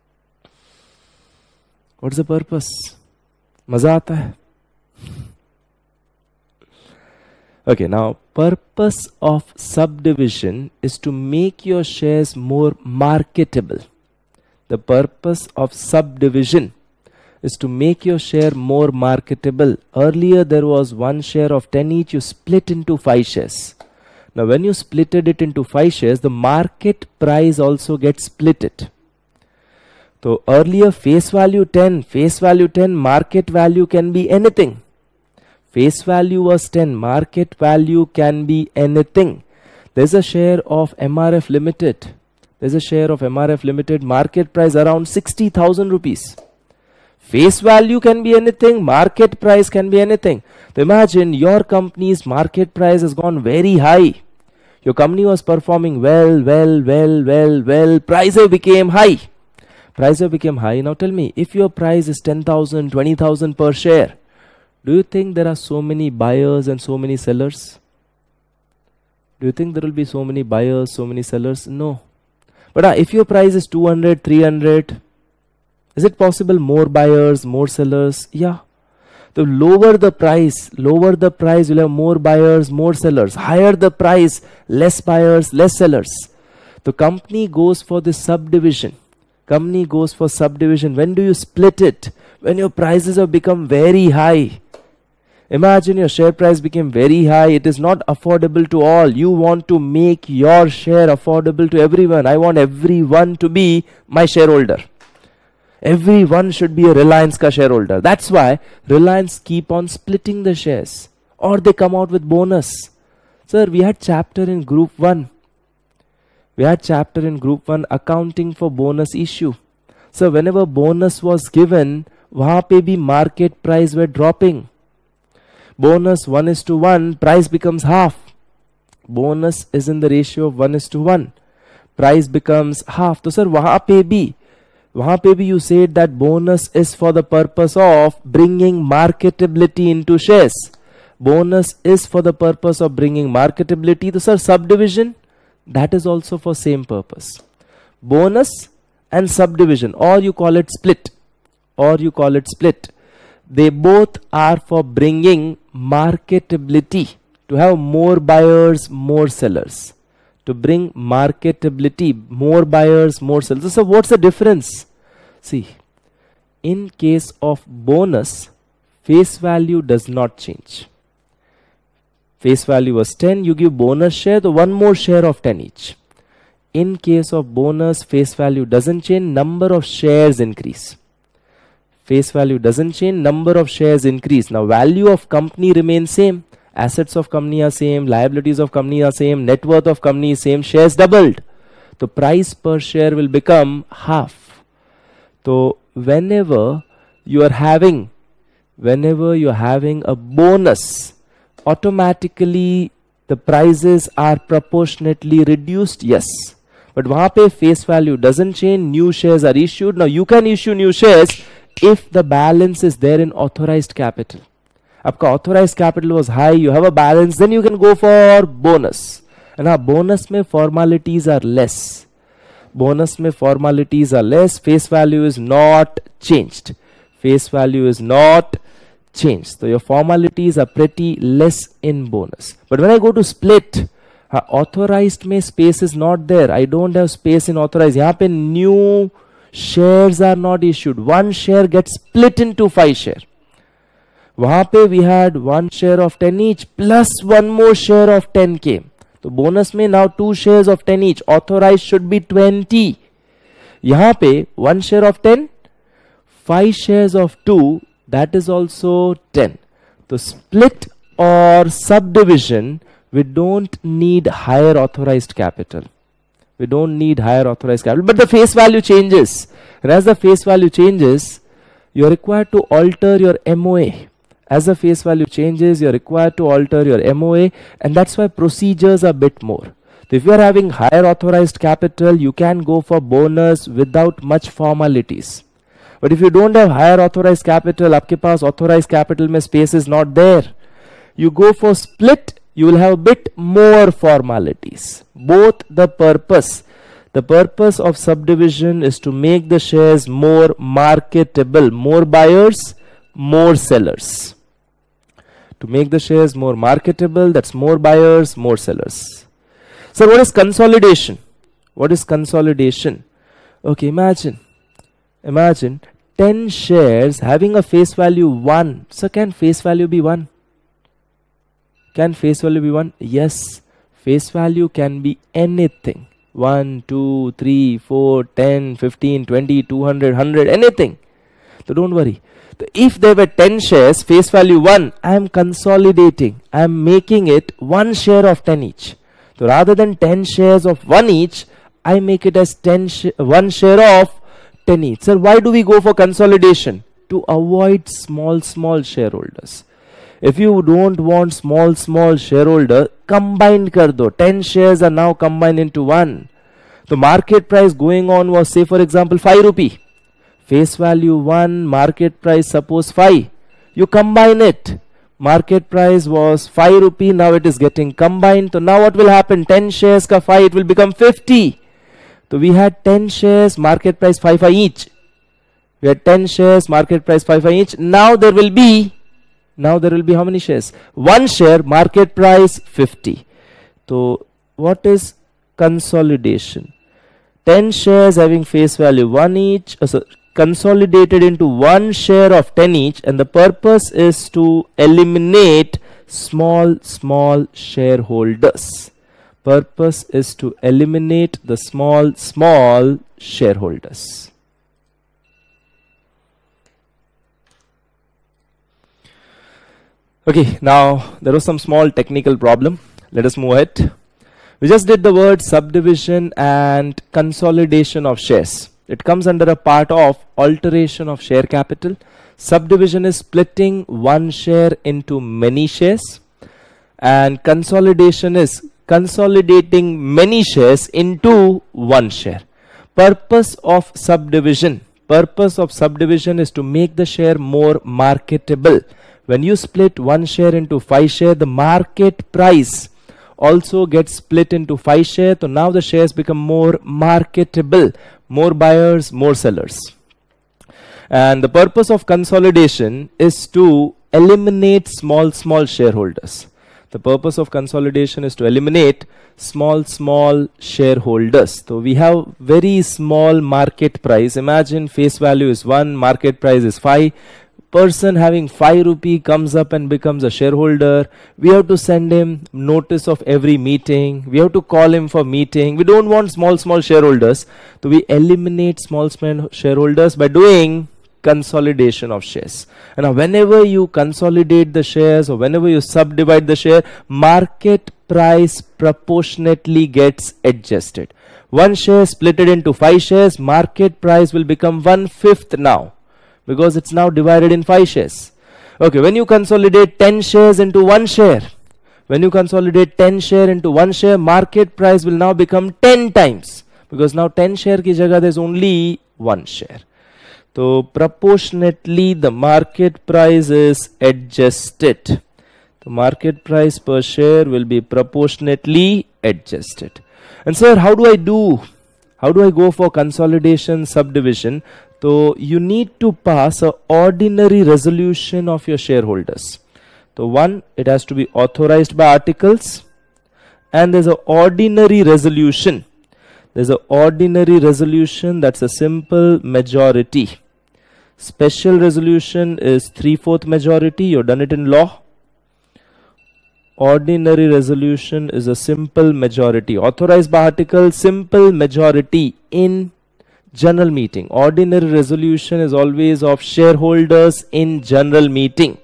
What's the purpose? Maza aata hai. Okay, now purpose of subdivision is to make your shares more marketable. The purpose of subdivision is to make your share more marketable. Earlier there was one share of ten each, you split into five shares. Now when you splitted it into five shares, the market price also gets splitted. So earlier face value ten, face value ten, market value can be anything. Face value was ten, market value can be anything. There's a share of M R F Limited. There's a share of M R F Limited, market price around sixty thousand rupees. Face value can be anything, market price can be anything. So imagine your company's market price has gone very high. Your company was performing well, well, well, well, well. Price became high. Price became high. Now tell me, if your price is ten thousand, twenty thousand per share, do you think there are so many buyers and so many sellers? Do you think there will be so many buyers, so many sellers? No. But uh, if your price is two hundred, three hundred, is it possible more buyers, more sellers? Yeah. The lower the price, lower the price, you'll have more buyers, more sellers. Higher the price, less buyers, less sellers. The company goes for the subdivision. Company goes for subdivision. When do you split it? When your prices have become very high. Imagine your share price became very high. It is not affordable to all. You want to make your share affordable to everyone. I want everyone to be my shareholder. Everyone should be a Reliance ka shareholder. That's why Reliance keep on splitting the shares. Or they come out with bonus. Sir, we had chapter in group one. We had chapter in group one accounting for bonus issue. So whenever bonus was given, wahan pe bhi market price were dropping. Bonus one is to one, price becomes half. Bonus is in the ratio of one is to one. Price becomes half. So sir, wahan pe bhi, wahan pe bhi you said that bonus is for the purpose of bringing marketability into shares. Bonus is for the purpose of bringing marketability. So sir, subdivision, that is also for same purpose. Bonus and subdivision, or you call it split, or you call it split. They both are for bringing marketability, to have more buyers, more sellers. To bring marketability, more buyers, more sellers. So what's the difference? See, in case of bonus, face value does not change. Face value was ten, you give bonus share, the one more share of ten each. In case of bonus, face value doesn't change, number of shares increase. Face value doesn't change, number of shares increase. Now value of company remains same. Assets of company are same, liabilities of company are same, net worth of company is same, shares doubled. The price per share will become half. So whenever you are having, whenever you are having a bonus, automatically the prices are proportionately reduced, yes. But wahan pe face value doesn't change, new shares are issued. Now you can issue new shares if the balance is there in authorized capital. Aapka authorized capital was high, you have a balance, then you can go for bonus. And now bonus mein formalities are less. Bonus mein formalities are less, face value is not changed. Face value is not changed. So your formalities are pretty less in bonus. But when I go to split, uh, authorized mein space is not there. I don't have space in authorized. Yahan pe new shares are not issued. One share gets split into five share. Wahan pe we had one share of ten each plus one more share of ten came. So bonus mein now two shares of ten each. Authorized should be twenty. Yahan pe one share of ten, five shares of two, that is also ten. So split or subdivision, we don't need higher authorized capital. We don't need higher authorized capital, but the face value changes. And as the face value changes, you are required to alter your M O A. As the face value changes, you are required to alter your M O A, and that's why procedures are a bit more. So if you are having higher authorized capital, you can go for bonus without much formalities. But if you don't have higher authorized capital, आपके पास authorized capital में space is not there. You go for split, you will have a bit more formalities. Both the purpose, the purpose of subdivision is to make the shares more marketable, more buyers, more sellers. To make the shares more marketable, that's more buyers, more sellers. So what is consolidation? What is consolidation? Okay, imagine, imagine ten shares having a face value one. So can face value be one? Can face value be one? Yes, face value can be anything. one, two, three, four, ten, fifteen, twenty, two hundred, one hundred, anything. So don't worry. If there were ten shares, face value one, I am consolidating. I am making it one share of ten each. So rather than ten shares of one each, I make it as ten sh one share of ten each. Sir, why do we go for consolidation? To avoid small, small shareholders. If you don't want small, small shareholder, combine kar do. ten shares are now combined into one. The market price going on was, say for example, five rupee. Face value one, market price suppose five. You combine it. Market price was five rupee, now it is getting combined. So now what will happen? ten shares ka five, it will become fifty. So we had ten shares, market price five five each. We had ten shares, market price five five each. Now there will be, now there will be how many shares? One share, market price fifty. So what is consolidation? ten shares having face value one each, uh, so consolidated into one share of ten each, and the purpose is to eliminate small, small shareholders. Purpose is to eliminate the small, small shareholders. Okay, now there was some small technical problem. Let us move ahead. We just did the word subdivision and consolidation of shares. It comes under a part of alteration of share capital. Subdivision is splitting one share into many shares, and consolidation is consolidating many shares into one share. Purpose of subdivision. Purpose of subdivision is to make the share more marketable. When you split one share into five shares, the market price also gets split into five shares. So now the shares become more marketable. More buyers, more sellers. And the purpose of consolidation is to eliminate small, small shareholders. The purpose of consolidation is to eliminate small, small shareholders. So we have very small market price. Imagine face value is one, market price is five. Person having five rupee comes up and becomes a shareholder. We have to send him notice of every meeting. We have to call him for meeting. We don't want small, small shareholders. So we eliminate small, small shareholders by doing consolidation of shares. And now whenever you consolidate the shares or whenever you subdivide the share, market price proportionately gets adjusted. One share split it into five shares, market price will become one fifth now, because it's now divided in five shares. Okay, when you consolidate ten shares into one share, when you consolidate ten share into one share, market price will now become ten times, because now ten share ki jagah there's only one share. So proportionately the market price is adjusted. The market price per share will be proportionately adjusted. And sir, how do I do? How do I go for consolidation, subdivision? So you need to pass an ordinary resolution of your shareholders. So one, it has to be authorized by articles, and there's an ordinary resolution. There's an ordinary resolution, that's a simple majority. Special resolution is three-fourth majority. You've done it in law. Ordinary resolution is a simple majority. Authorized by article, simple majority in general meeting. Ordinary resolution is always of shareholders in general meeting.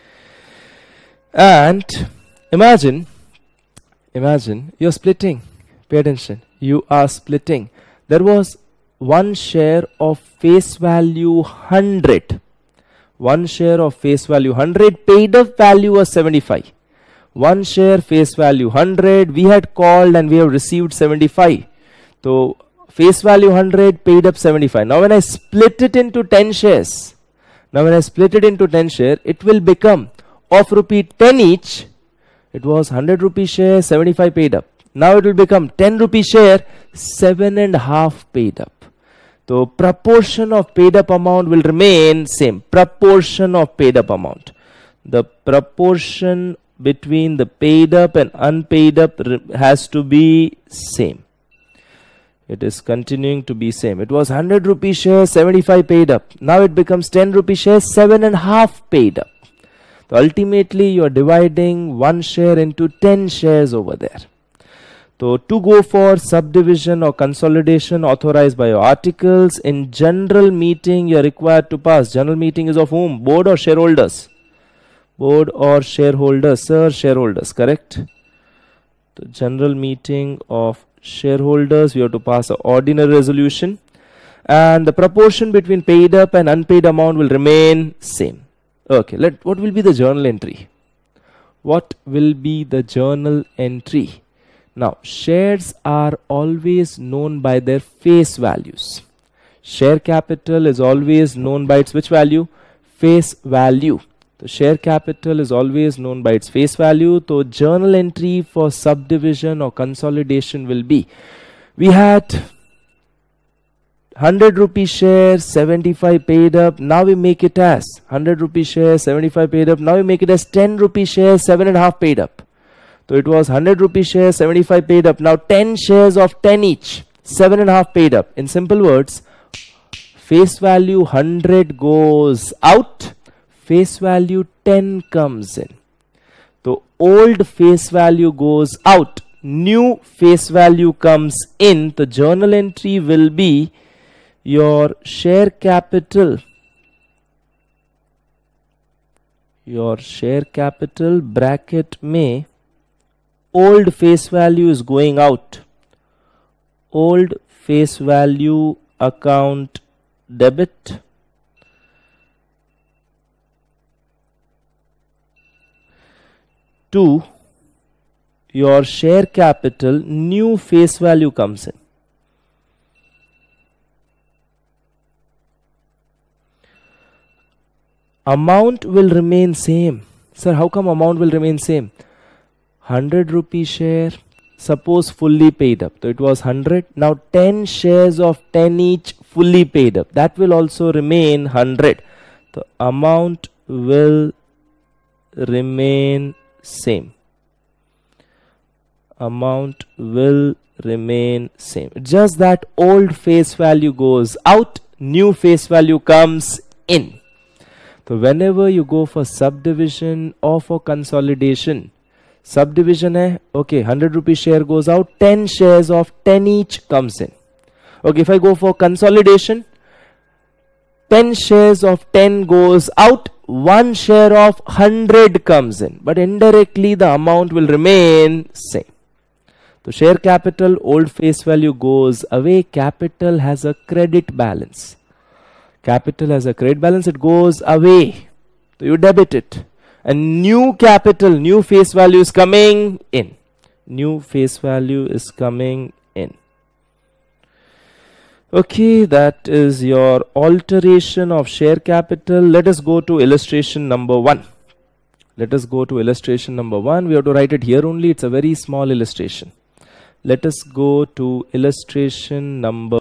And imagine, imagine you're splitting. Pay attention. You are splitting. There was one share of face value one hundred. One share of face value one hundred. Paid up value was seventy-five. One share face value one hundred. We had called and we have received seventy-five. So face value one hundred, paid up seventy-five. Now when I split it into ten shares, now when I split it into ten shares, it will become of rupee ten each. It was one hundred rupee share, seventy-five paid up. Now it will become ten rupee share, seven and a half paid up. So proportion of paid up amount will remain same. Proportion of paid up amount. The proportion between the paid up and unpaid up has to be same. It is continuing to be same. It was one hundred rupee share, seventy-five paid up. Now it becomes ten rupee share, seven and a half paid up. So ultimately you are dividing one share into ten shares over there. So to go for subdivision or consolidation authorized by your articles, in general meeting you are required to pass. General meeting is of whom? Board or shareholders? Board or shareholders? Sir, shareholders, correct? The general meeting of shareholders, we have to pass an ordinary resolution, and the proportion between paid up and unpaid amount will remain same. Okay, let what will be the journal entry? What will be the journal entry? Now, shares are always known by their face values. Share capital is always known by its which value? Face value. The share capital is always known by its face value. So journal entry for subdivision or consolidation will be, we had one hundred rupee share, seventy-five paid up. Now we make it as one hundred rupee share, seventy-five paid up. Now we make it as ten rupee share, seven and a half paid up. So it was one hundred rupee share, seventy-five paid up. Now ten shares of ten each, seven and a half paid up. In simple words, face value one hundred goes out, face value ten comes in. So old face value goes out, new face value comes in. The journal entry will be your share capital. Your share capital bracket may old face value is going out. Old face value account debit. To your share capital, new face value comes in. Amount will remain same. Sir, how come amount will remain same? one hundred rupee share, suppose fully paid up. So it was one hundred. Now ten shares of ten each fully paid up. That will also remain one hundred. The amount will remain same. Amount will remain same. Just that old face value goes out, new face value comes in. So whenever you go for subdivision or for consolidation, subdivision hai, okay, one hundred rupee share goes out, ten shares of ten each comes in. Okay, if I go for consolidation, ten shares of ten goes out, one share of one hundred comes in, but indirectly the amount will remain same. So share capital, old face value goes away, capital has a credit balance. Capital has a credit balance, it goes away. So you debit it. And new capital, new face value is coming in. New face value is coming in. Okay, that is your alteration of share capital. Let us go to illustration number one. Let us go to illustration number one. We have to write it here only. It's a very small illustration. Let us go to illustration number.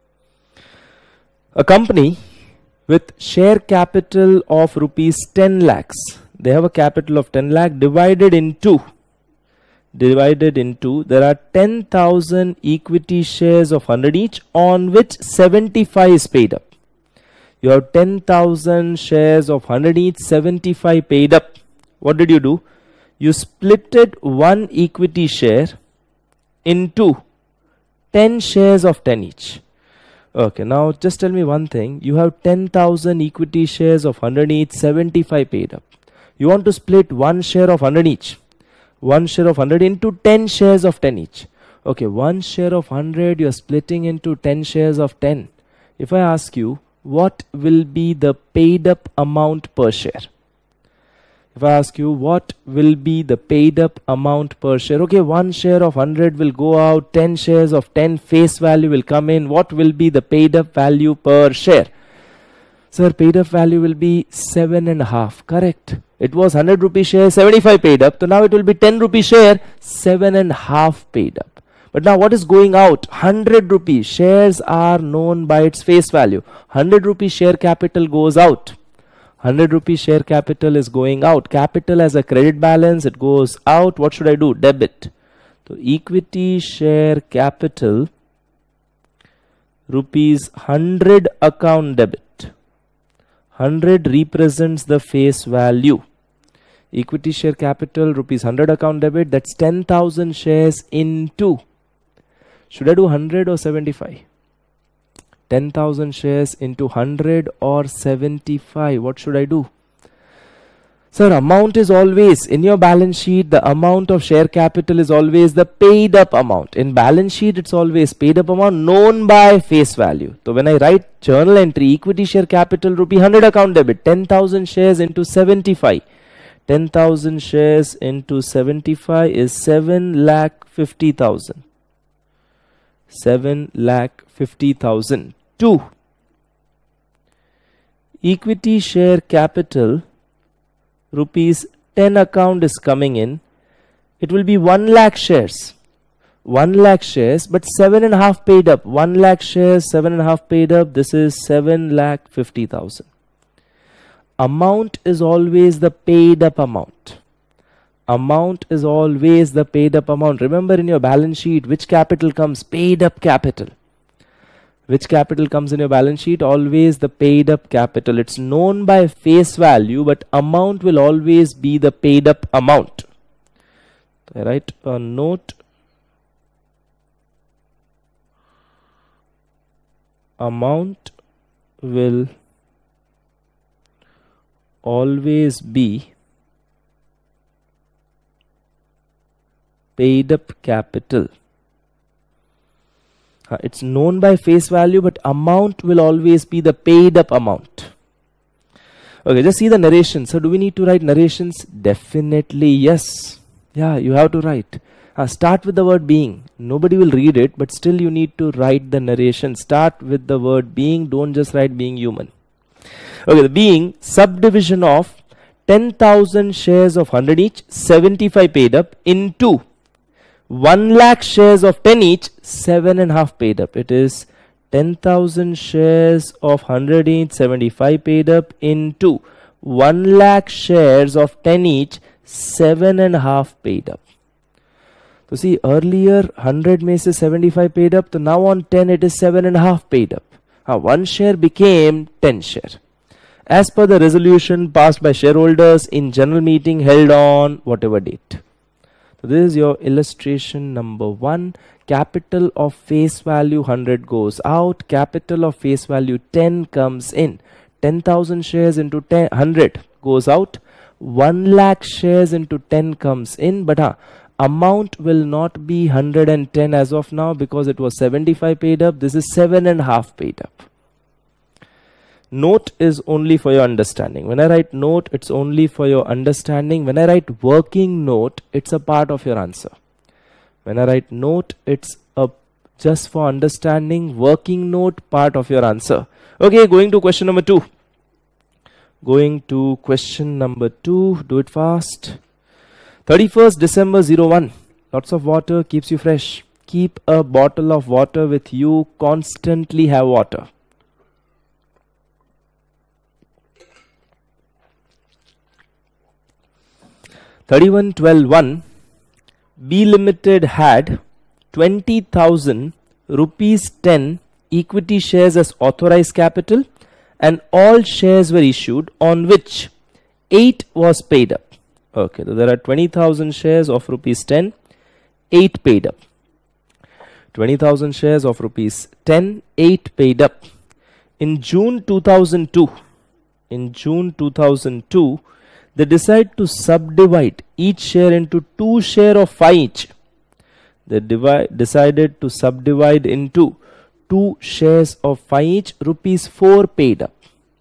A company with share capital of rupees ten lakhs. They have a capital of ten lakh divided into, divided into, there are ten thousand equity shares of one hundred each, on which seventy-five is paid up. You have ten thousand shares of one hundred each, seventy-five paid up. What did you do? You splitted one equity share into ten shares of ten each. Okay, now just tell me one thing. You have ten thousand equity shares of one hundred each, seventy-five paid up. You want to split one share of one hundred each. One share of one hundred into ten shares of ten each. Okay, one share of one hundred you are splitting into ten shares of ten. If I ask you, what will be the paid up amount per share? If I ask you what will be the paid up amount per share, okay, one share of one hundred will go out, ten shares of ten face value will come in. What will be the paid up value per share? Sir, paid up value will be seven and a half. Correct. It was one hundred rupee share, seventy-five paid up. So now it will be ten rupee share, seven and a half paid up. But now what is going out? one hundred rupee shares are known by its face value. one hundred rupee share capital goes out. one hundred rupee share capital is going out. Capital as a credit balance, it goes out. What should I do? Debit. So equity share capital, rupees one hundred account debit. one hundred represents the face value. Equity share capital, rupees one hundred account debit, that's ten thousand shares into. Should I do one hundred or seventy-five? ten thousand shares into one hundred or seventy-five. What should I do? Sir, amount is always in your balance sheet. The amount of share capital is always the paid up amount. In balance sheet, it's always paid up amount known by face value. So when I write journal entry, equity share capital, rupee one hundred account debit, ten thousand shares into seventy-five. ten thousand shares into seventy-five is seven lakh fifty thousand. seven lakh fifty thousand. two. Equity share capital, rupees ten account is coming in. It will be one lakh shares. one lakh shares, but seven and a half paid up. one lakh shares, seven and a half paid up. This is seven lakh fifty thousand. Amount is always the paid up amount. Amount is always the paid up amount. Remember in your balance sheet, which capital comes? Paid up capital. Which capital comes in your balance sheet? Always the paid up capital. It's known by face value, but amount will always be the paid up amount. I write a note. Amount will always be paid up capital. Uh, it's known by face value, but amount will always be the paid up amount. Okay, just see the narration. So do we need to write narrations? Definitely yes. Yeah, you have to write. Uh, start with the word being. Nobody will read it, but still you need to write the narration. Start with the word being. Don't just write being human. Okay, the being subdivision of ten thousand shares of one hundred each, seventy-five paid up, into one lakh shares of ten each, seven and a half paid up. It is ten thousand shares of one hundred each, seventy-five paid up, into one lakh shares of ten each, seven and a half paid up. So see, earlier one hundred में से seventy-five paid up, so now on ten it is seven and a half paid up. Uh, one share became ten share. As per the resolution passed by shareholders in general meeting held on whatever date. So this is your illustration number one. Capital of face value one hundred goes out. Capital of face value ten comes in. ten thousand shares into ten, one hundred goes out. one lakh shares into ten comes in. But uh, amount will not be one hundred ten as of now because it was seventy-five paid up. This is seven and a half paid up. Note is only for your understanding. When I write note, it's only for your understanding. When I write working note, it's a part of your answer. When I write note, it's a just for understanding. Working note, part of your answer. Okay, going to question number two. Going to question number two. Do it fast. thirty-first December oh one. Lots of water keeps you fresh. Keep a bottle of water with you. Constantly have water. thirty-one twelve one, B Limited had twenty thousand rupees ten equity shares as authorized capital, and all shares were issued on which eight was paid up. Okay, so there are twenty thousand shares of rupees ten, eight paid up. twenty thousand shares of rupees ten, eight paid up. In June two thousand two, in June two thousand two, they decide to subdivide each share into two share of five each. They divide, decided to subdivide into two shares of five each, rupees four paid up.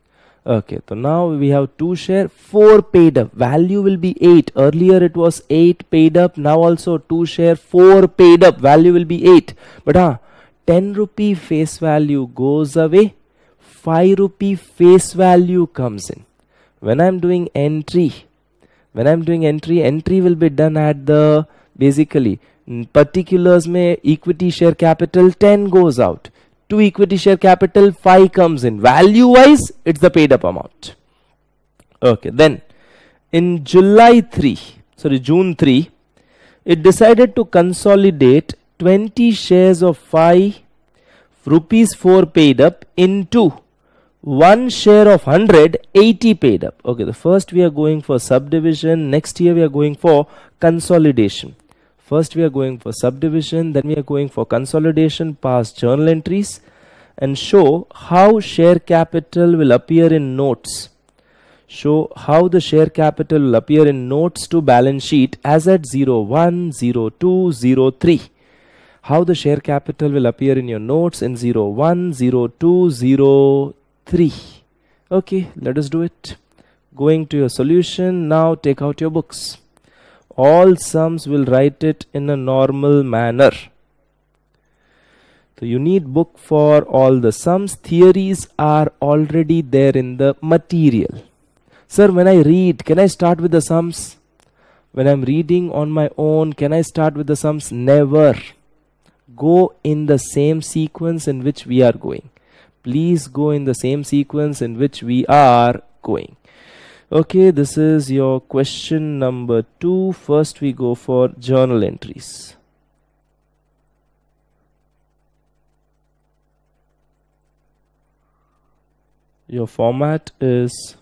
Okay, so now we have two share, four paid up. Value will be eight. Earlier it was eight paid up. Now also two share, four paid up. Value will be eight. But ah, ten rupee face value goes away. five rupee face value comes in. When I'm doing entry, when I'm doing entry, entry will be done at the basically particulars में equity share capital ten goes out. To equity share capital five comes in. Value wise, it's the paid up amount. Okay, then in July three, sorry, June three, it decided to consolidate twenty shares of five rupees four paid up into one share of one hundred, eighty paid up. Okay, the first we are going for subdivision. Next year we are going for consolidation. First we are going for subdivision, then we are going for consolidation, pass journal entries and show how share capital will appear in notes. Show how the share capital will appear in notes to balance sheet as at zero one, zero two, zero three. How the share capital will appear in your notes in zero one, zero two, zero three. Okay, let us do it. Going to your solution, now take out your books. All sums will write it in a normal manner. So you need book for all the sums. Theories are already there in the material. Sir, when I read, can I start with the sums? When I'm reading on my own, can I start with the sums? Never. Go in the same sequence in which we are going. Please go in the same sequence in which we are going. Okay, this is your question number two. First we go for journal entries. Your format is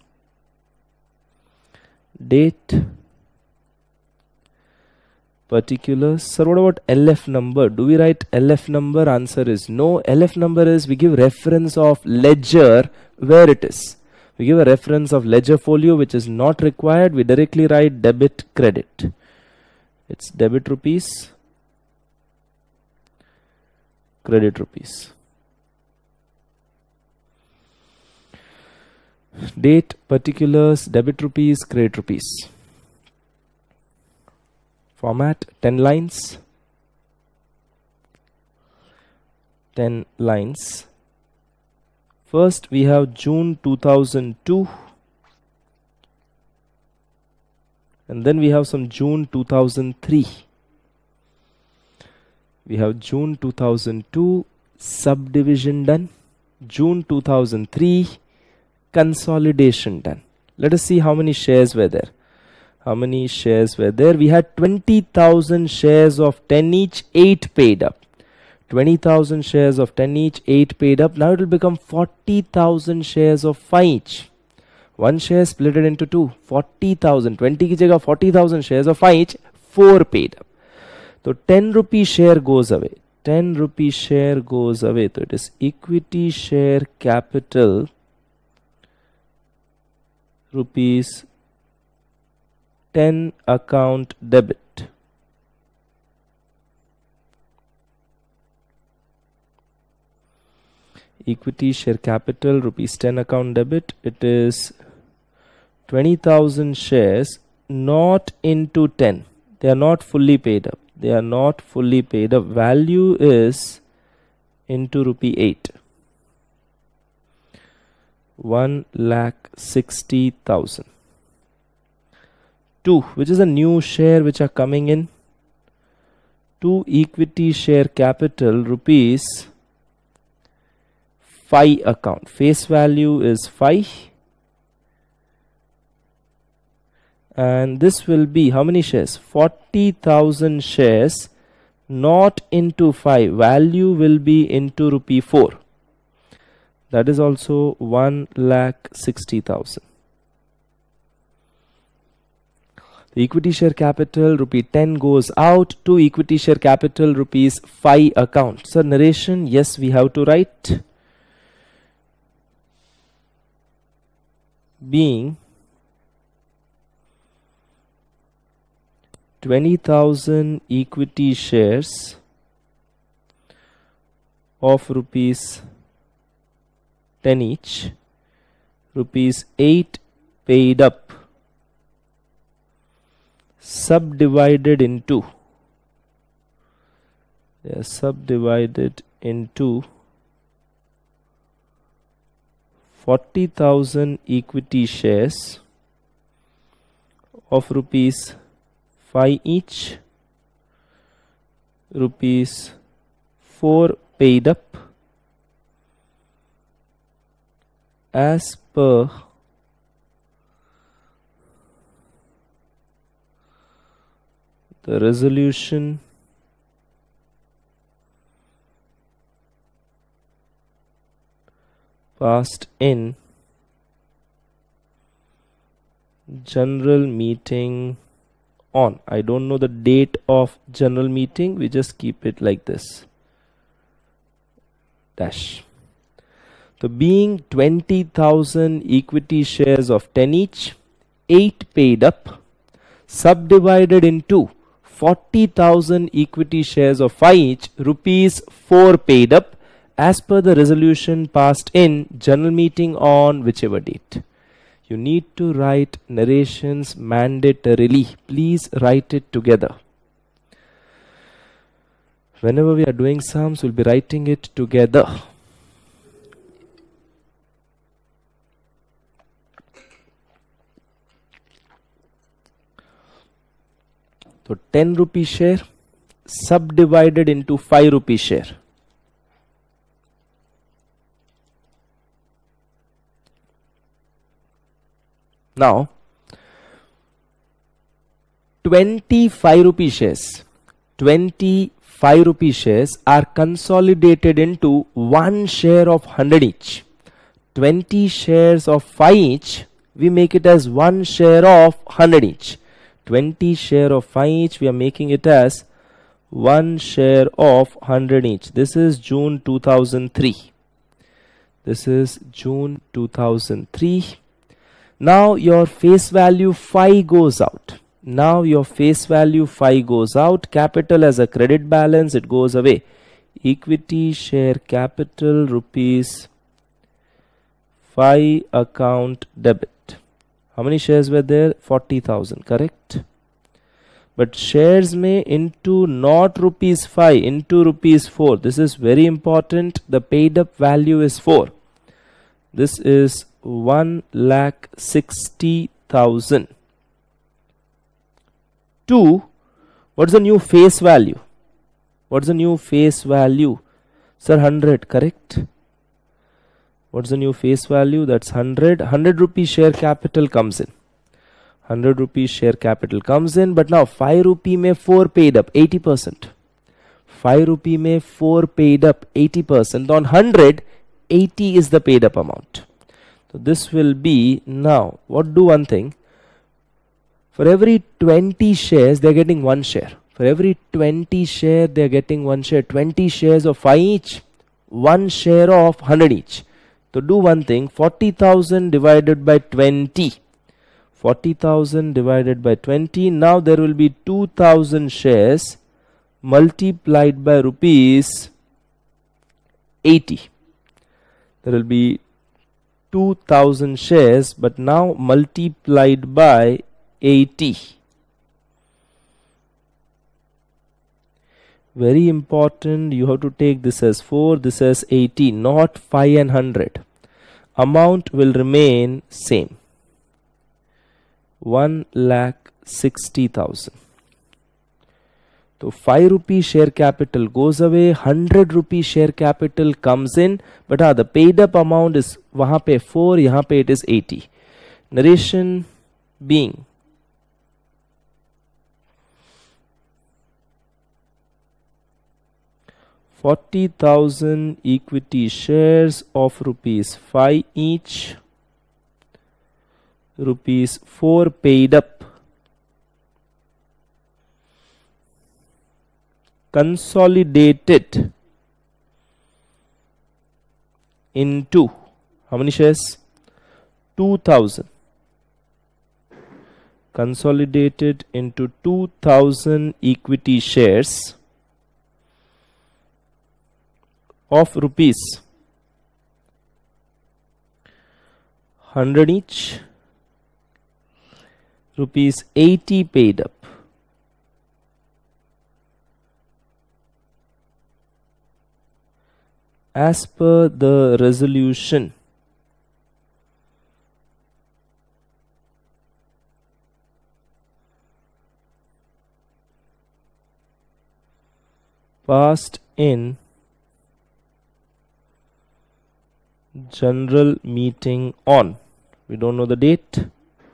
date, particulars. Sir, what about L F number? Do we write L F number? Answer is no. L F number is we give reference of ledger where it is. We give a reference of ledger folio which is not required. We directly write debit credit. It's debit rupees, credit rupees. Date, particulars, debit rupees, credit rupees. Format ten lines. ten lines. First we have June two thousand two and then we have some June two thousand three. We have June two thousand two subdivision done, June two thousand three consolidation done. Let us see how many shares were there. How many shares were there? We had twenty thousand shares of ten each, eight paid up. twenty thousand shares of ten each, eight paid up. Now it will become forty thousand shares of five each. One share split it into two. forty thousand. twenty की जगह forty thousand shares of five each, four paid up. So ten rupee share goes away. ten rupee share goes away. So it is equity share capital rupees ten account debit. Equity share capital rupees ten account debit. It is twenty thousand shares not into ten. They are not fully paid up. They are not fully paid up. Value is into rupee eight. one lakh sixty thousand. Two, which is a new share which are coming in. Two equity share capital rupees five account. Face value is five. And this will be how many shares? forty thousand shares not into five. Value will be into rupee four. That is also one lakh sixty thousand. The equity share capital rupee ten goes out to equity share capital rupees five account. So narration, yes, we have to write. Being twenty thousand equity shares of rupees ten each, rupees eight paid up, subdivided into, they are subdivided into forty thousand equity shares of rupees five each, rupees four paid up as per the resolution passed in general meeting on. I don't know the date of general meeting, we just keep it like this, dash. So being twenty thousand equity shares of ten each, eight paid up, subdivided into forty thousand equity shares of five each, rupees four paid up as per the resolution passed in general meeting on whichever date. You need to write narrations mandatorily. Please write it together. Whenever we are doing sums, we'll be writing it together. So ten rupee share subdivided into five rupee share. Now, twenty-five rupee shares, twenty-five rupee shares are consolidated into one share of one hundred each. twenty shares of five each, we make it as one share of one hundred each. twenty share of five each, we are making it as one share of one hundred each. This is June two thousand three. This is June two thousand three. Now your face value five goes out. Now your face value five goes out. Capital as a credit balance, it goes away. Equity share capital rupees five account debit. How many shares were there? forty thousand, correct? But shares may into not rupees five, into rupees four. This is very important. The paid up value is four. This is one lakh sixty thousand. Two, what's the new face value? What's the new face value? Sir, one hundred, correct? What's the new face value? That's one hundred. one hundred rupee share capital comes in. one hundred rupee share capital comes in, but now five rupee may four paid up, eighty percent. five rupee may four paid up, eighty percent. On one hundred, eighty is the paid up amount. So this will be, now what do one thing, for every twenty shares they are getting one share. For every twenty share they are getting one share. twenty shares of five each, one share of one hundred each. So do one thing, forty thousand divided by twenty. forty thousand divided by twenty. Now there will be two thousand shares multiplied by rupees eighty. There will be two thousand shares, but now multiplied by eighty. Very important, you have to take this as four, this as eighty, not five and one hundred. Amount will remain same. one lakh sixty thousand. So five rupee share capital goes away, one hundred rupee share capital comes in, but ah, the paid up amount is wahan pe four, yahan pe it is eighty. Narration being forty thousand equity shares of rupees five each, rupees four paid up, consolidated into how many shares? two thousand. Consolidated into two thousand equity shares of rupees one hundred each, rupees eighty paid up. As per the resolution, passed in general meeting on, we don't know the date.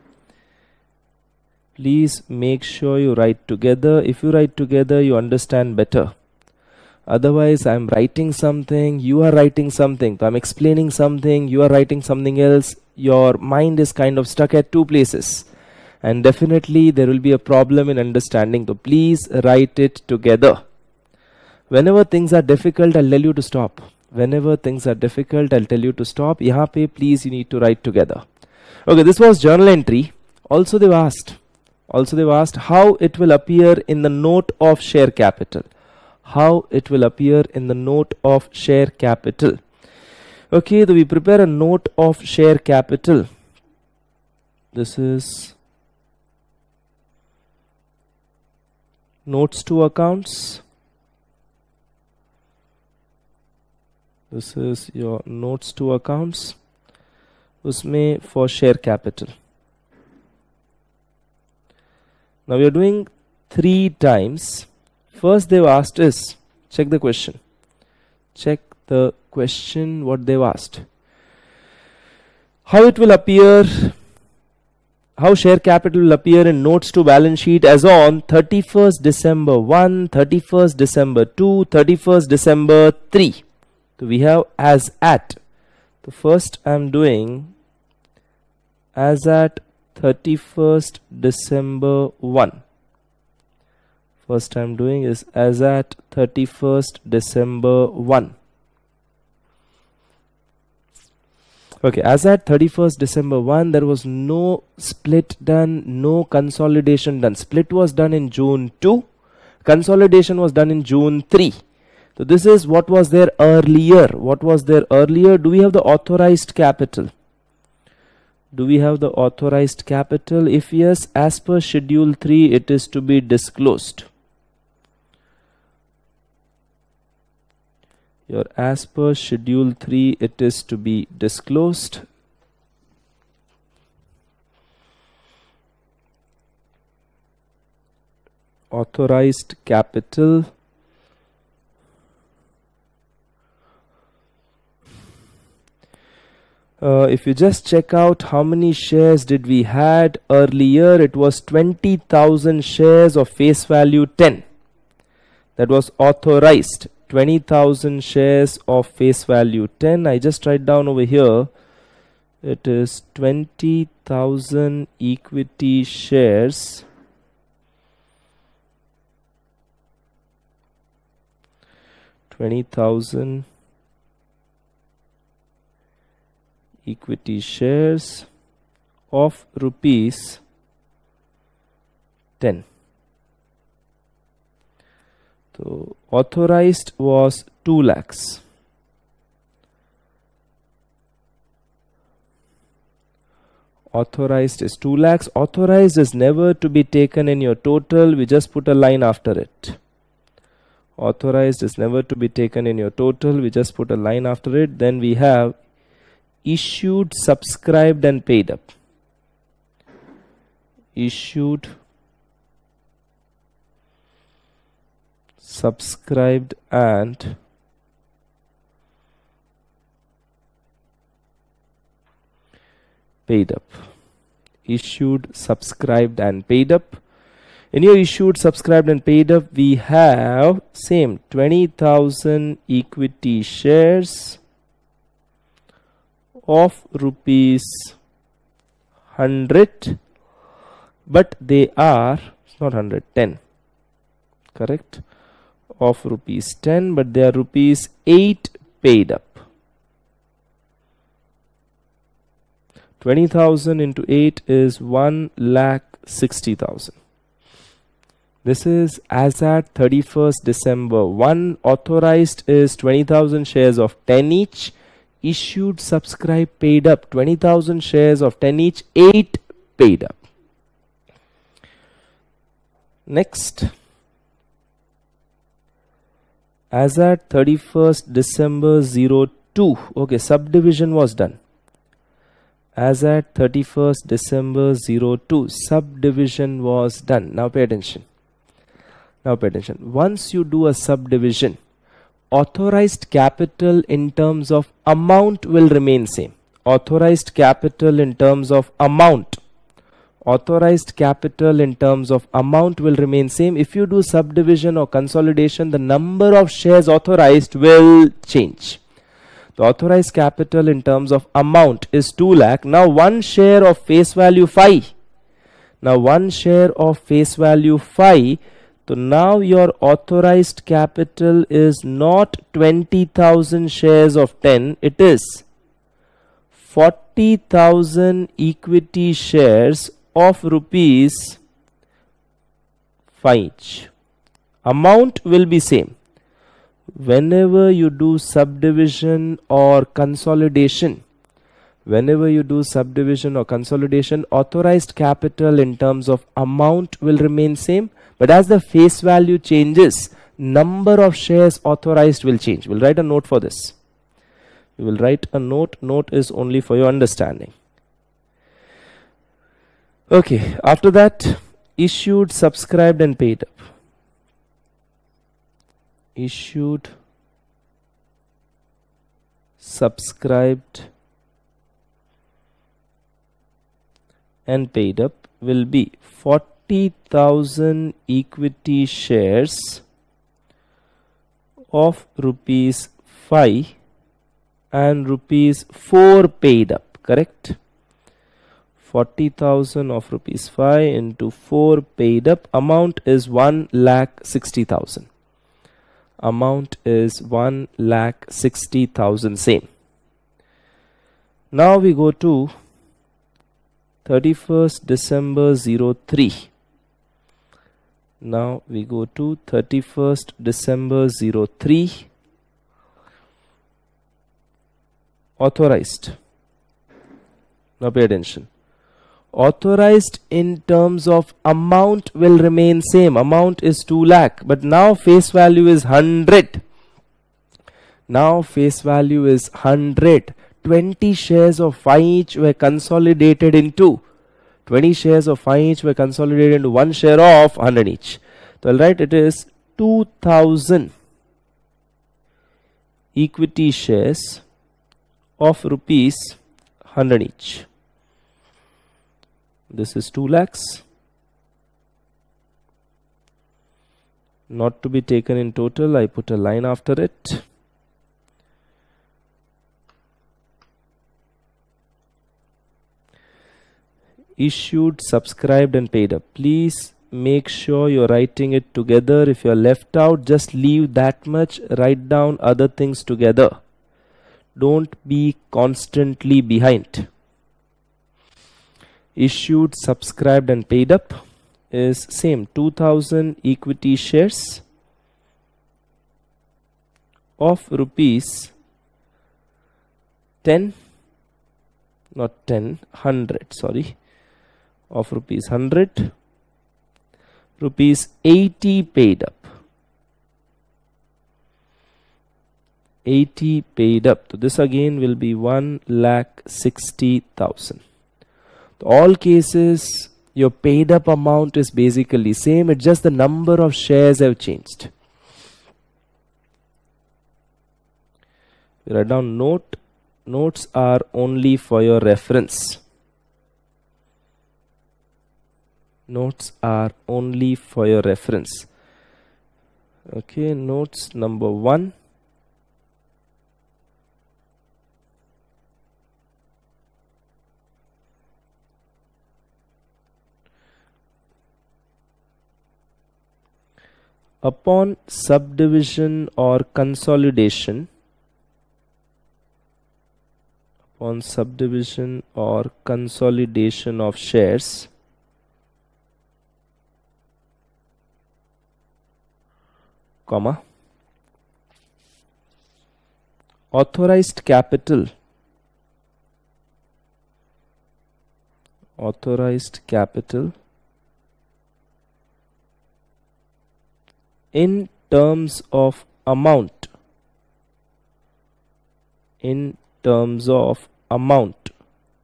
Please make sure you write together. If you write together, you understand better. Otherwise, I'm writing something, you are writing something. So I'm explaining something, you are writing something else. Your mind is kind of stuck at two places. And definitely there will be a problem in understanding. So please write it together. Whenever things are difficult, I'll tell you to stop. Whenever things are difficult, I'll tell you to stop. Yahan pe, please, you need to write together. Okay, this was journal entry. Also they've asked, also they've asked how it will appear in the note of share capital. How it will appear in the note of share capital. Okay, so we prepare a note of share capital. This is notes to accounts. This is your notes to accounts. Usme for share capital. Now we are doing three times. First they've asked is, check the question. Check the question what they've asked. How it will appear, how share capital will appear in notes to balance sheet as on thirty-first December first, thirty-first December second, thirty-first December third. So we have as at. So first I am doing as at thirty-first December first. First I am doing is as at thirty-first December first. Okay, as at thirty-first December first, there was no split done, no consolidation done. Split was done in June second, consolidation was done in June third. So this is what was there earlier. What was there earlier? Do we have the authorized capital? Do we have the authorized capital? If yes, as per schedule three, it is to be disclosed. Your as per schedule three, it is to be disclosed. Authorized capital. Uh, if you just check out how many shares did we had earlier, it was twenty thousand shares of face value ten. That was authorized. twenty thousand shares of face value ten. I just write down over here. It is twenty thousand equity shares. twenty thousand equity shares of rupees ten. So authorized was two lakhs. Authorized is two lakhs. Authorized is never to be taken in your total. We just put a line after it. Authorized is never to be taken in your total. We just put a line after it. Then we have issued, subscribed and paid up. Issued, subscribed and paid up. Issued, subscribed and paid up. In your issued, subscribed and paid up, we have same twenty thousand equity shares of rupees one hundred, but they are, it's not one hundred, ten, correct, of rupees ten, but they are rupees eight paid up. twenty thousand into eight is one lakh sixty thousand. This is as at thirty-first December first. Authorized is twenty thousand shares of ten each. issued, subscribed, paid up. twenty thousand shares of ten each, eight paid up. Next, as at thirty-first December oh two, okay, subdivision was done. As at thirty-first December oh two, subdivision was done. Now pay attention. Now pay attention. Once you do a subdivision, authorized capital in terms of amount will remain same. Authorized capital in terms of amount. Authorized capital in terms of amount will remain same. If you do subdivision or consolidation, the number of shares authorized will change. The authorized capital in terms of amount is two lakh. Now one share of face value five. Now one share of face value five. So now your authorized capital is not twenty thousand shares of ten. It is forty thousand equity shares of rupees five. Amount will be same. Whenever you do subdivision or consolidation, whenever you do subdivision or consolidation, authorized capital in terms of amount will remain same, but as the face value changes, number of shares authorized will change. We'll write a note for this. We will write a note. Note is only for your understanding. Okay, after that, issued, subscribed and paid up. Issued, subscribed and paid up will be forty thousand equity shares of rupees five and rupees four paid up, correct? forty thousand of rupees five into four paid up. Amount is one lakh sixty thousand. Amount is one lakh sixty thousand, same. Now we go to thirty-first December oh three. Now we go to thirty-first December oh three. Authorized. Now pay attention. Authorized in terms of amount will remain same. Amount is two lakh, but now face value is one hundred. Now face value is one hundred. twenty shares of five each were consolidated into twenty shares of five each were consolidated into one share of one hundred each. So I'll write it is two thousand equity shares of rupees one hundred each. This is two lakhs. Not to be taken in total, I put a line after it. Issued, subscribed and paid up. Please make sure you're writing it together. If you're left out, just leave that much. Write down other things together. Don't be constantly behind. Issued, subscribed and paid up is same, two thousand equity shares of rupees ten, not ten, one hundred, sorry, of rupees one hundred, rupees eighty paid up. eighty paid up. So this again will be one lakh sixty thousand. All cases your paid up amount is basically same, it's just the number of shares have changed. Write down note. Notes are only for your reference. Notes are only for your reference. Okay, notes number one. Upon subdivision or consolidation, upon subdivision or consolidation of shares, comma, authorized capital authorized capital in terms of amount in terms of amount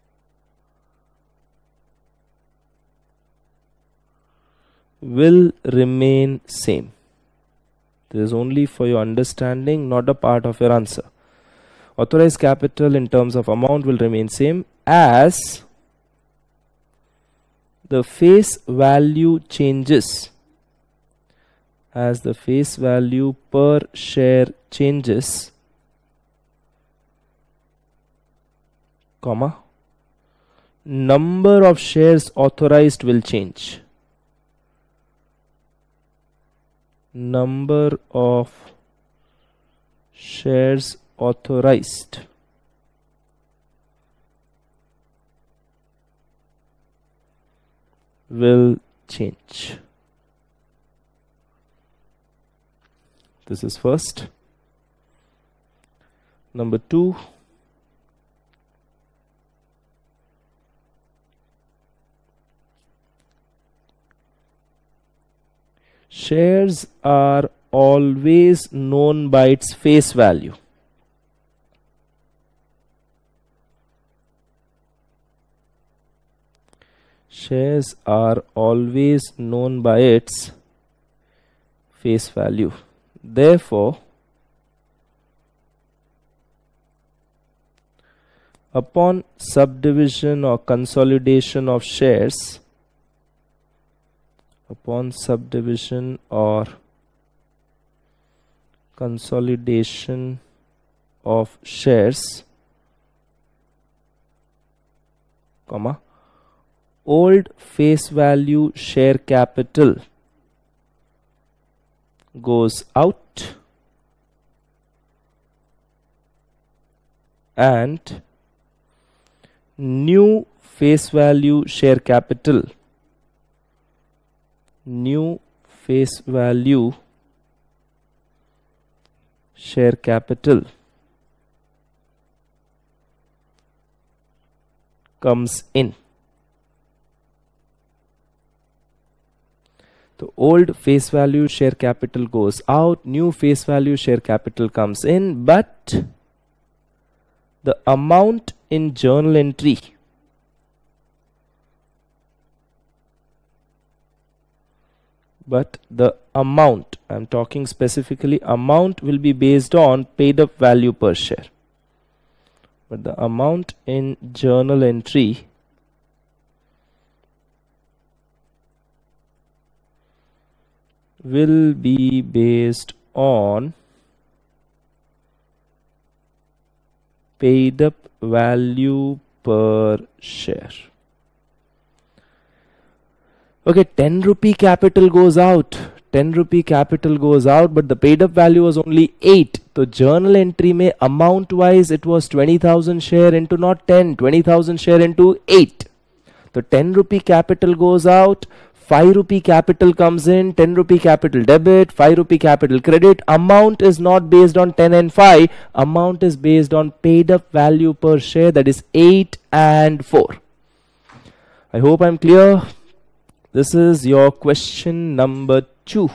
will remain same. This is only for your understanding, not a part of your answer. Authorized capital in terms of amount will remain same as the face value changes as the face value per share changes, comma, number of shares authorized will change. Number of shares authorized will change. This is first. Number two, shares are always known by its face value. Shares are always known by its face value. Therefore, upon subdivision or consolidation of shares, upon subdivision or consolidation of shares, comma, old face value share capital goes out and new face value share capital new face value share capital comes in. The old face value share capital goes out, new face value share capital comes in, but the amount in journal entry but the amount, I am talking specifically amount, will be based on paid up value per share, but the amount in journal entry will be based on paid up value per share. Okay, ten rupee capital goes out, ten rupee capital goes out, but the paid up value was only eight. So journal entry में amount wise it was twenty thousand share into not ten, twenty thousand share into eight. So ten rupee capital goes out, five rupee capital comes in, ten rupee capital debit, five rupee capital credit. Amount is not based on ten and five, amount is based on paid up value per share, that is eight and four. I hope I'm clear. This is your question number two.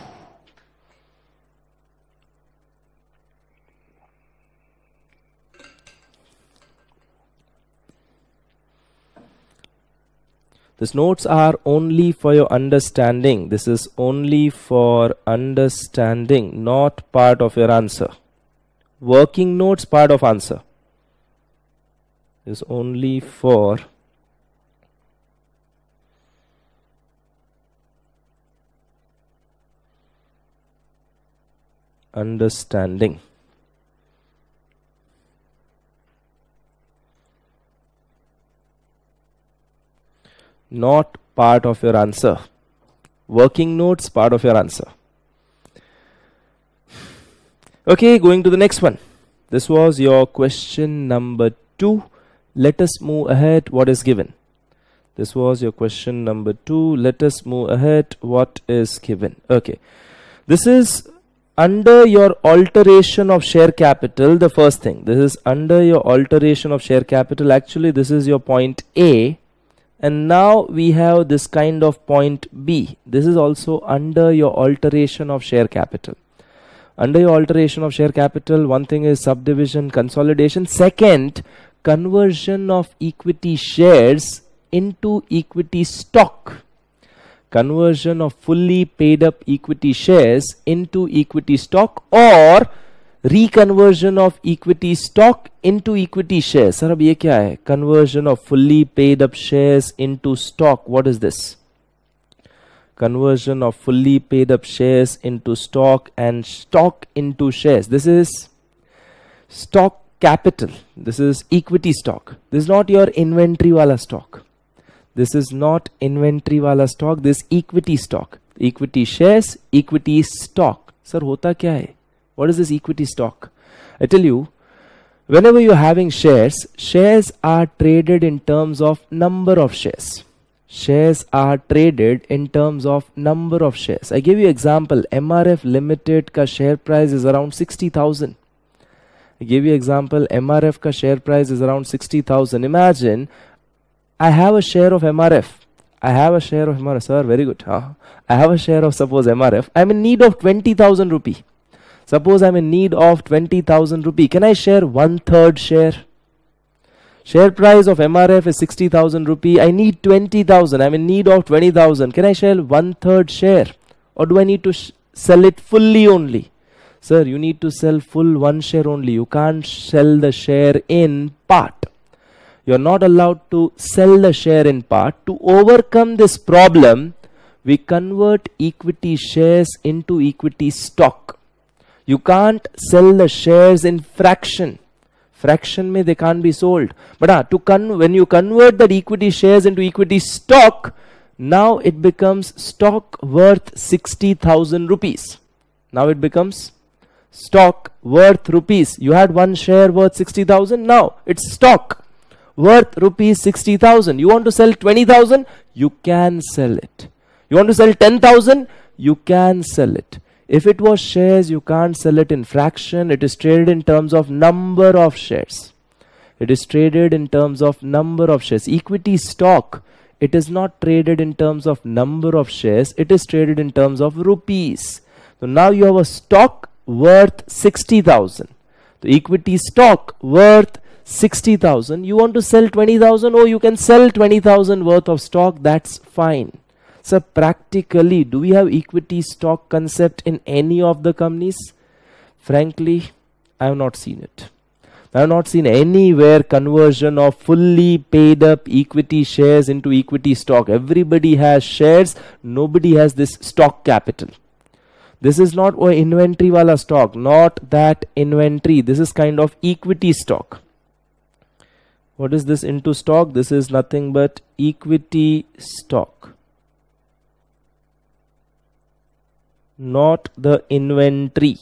These notes are only for your understanding. This is only for understanding, not part of your answer. Working notes, part of answer. Is only for understanding. Not part of your answer. Working notes, part of your answer. Okay, going to the next one. This was your question number two. Let us move ahead. What is given? This was your question number two. Let us move ahead. What is given? Okay. This is under your alteration of share capital, the first thing, this is under your alteration of share capital. Actually, this is your point A, and now we have this kind of point B. This is also under your alteration of share capital. Under your alteration of share capital, one thing is subdivision, consolidation. Second, conversion of equity shares into equity stock. Conversion of fully paid up equity shares into equity stock, or reconversion of equity stock into equity shares. Sir, ab ye kya hai? Conversion of fully paid up shares into stock. What is this? Conversion of fully paid up shares into stock and stock into shares. This is stock capital. This is equity stock. This is not your inventory wala stock. This is not inventory wala stock. This equity stock. Equity shares, equity stock. Sir, hota kya hai? What is this equity stock? I tell you, whenever you're having shares, shares are traded in terms of number of shares. Shares are traded in terms of number of shares. I give you example. M R F Limited ka share price is around sixty thousand. I give you example. M R F ka share price is around sixty thousand. Imagine I have a share of M R F. I have a share of M R F. Sir, very good. Huh? I have a share of, suppose, M R F. I'm in need of twenty thousand rupee. Suppose I'm in need of twenty thousand rupee. Can I share one third share? Share price of M R F is sixty thousand rupee. I need twenty thousand. I'm in need of twenty thousand. Can I share one third share? Or do I need to sh sell it fully only? Sir, you need to sell full one share only. You can't sell the share in part. You're not allowed to sell the share in part. To overcome this problem, we convert equity shares into equity stock. You can't sell the shares in fraction. Fraction mein they can't be sold. But uh, to con when you convert that equity shares into equity stock, now it becomes stock worth sixty thousand rupees. Now it becomes stock worth rupees. You had one share worth sixty thousand. Now it's stock worth rupees sixty thousand. You want to sell twenty thousand? You can sell it. You want to sell ten thousand? You can sell it. If it was shares, you can't sell it in fraction. It is traded in terms of number of shares. It is traded in terms of number of shares. Equity stock, it is not traded in terms of number of shares. It is traded in terms of rupees. So now you have a stock worth sixty thousand. The equity stock worth sixty thousand. You want to sell twenty thousand? Oh, you can sell twenty thousand worth of stock. That's fine. So practically, do we have equity stock concept in any of the companies? Frankly, I have not seen it. I have not seen anywhere conversion of fully paid up equity shares into equity stock. Everybody has shares. Nobody has this stock capital. This is not oh, inventory wala stock. Not that inventory. This is kind of equity stock. What is this into stock? This is nothing but equity stock. Not the inventory.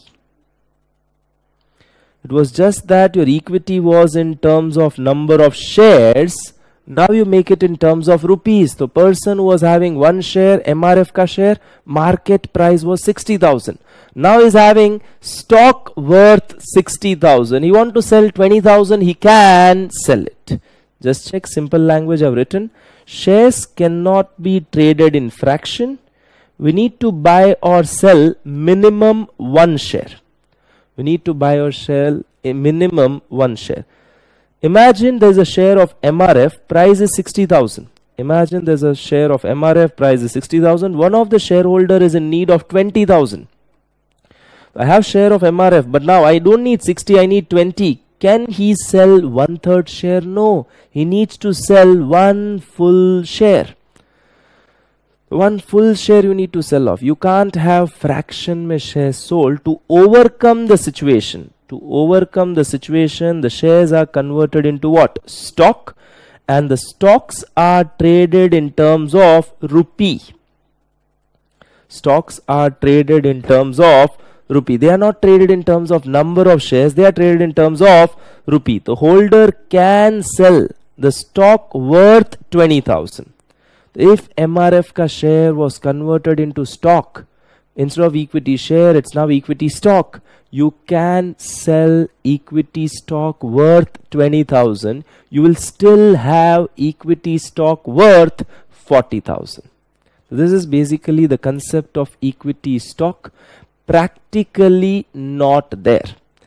It was just that your equity was in terms of number of shares. Now you make it in terms of rupees. The person who was having one share, M R F ka share, market price was sixty thousand. Now he's having stock worth sixty thousand. He want to sell twenty thousand, he can sell it. Just check, simple language I've written. Shares cannot be traded in fraction. We need to buy or sell minimum one share. We need to buy or sell a minimum one share. Imagine there's a share of M R F, price is sixty thousand. Imagine there's a share of M R F, price is sixty thousand. One of the shareholder is in need of twenty thousand. I have share of M R F, but now I don't need sixty, I need twenty. Can he sell one third share? No, he needs to sell one full share. One full share you need to sell off. You can't have fraction mein shares sold. To overcome the situation. To overcome the situation, the shares are converted into what? Stock. And the stocks are traded in terms of rupee. Stocks are traded in terms of rupee. They are not traded in terms of number of shares. They are traded in terms of rupee. The holder can sell the stock worth twenty thousand. If M R F ka share was converted into stock, Instead of equity share, it's now equity stock. You can sell equity stock worth twenty thousand. You will still have equity stock worth forty thousand. This is basically the concept of equity stock. Practically not there.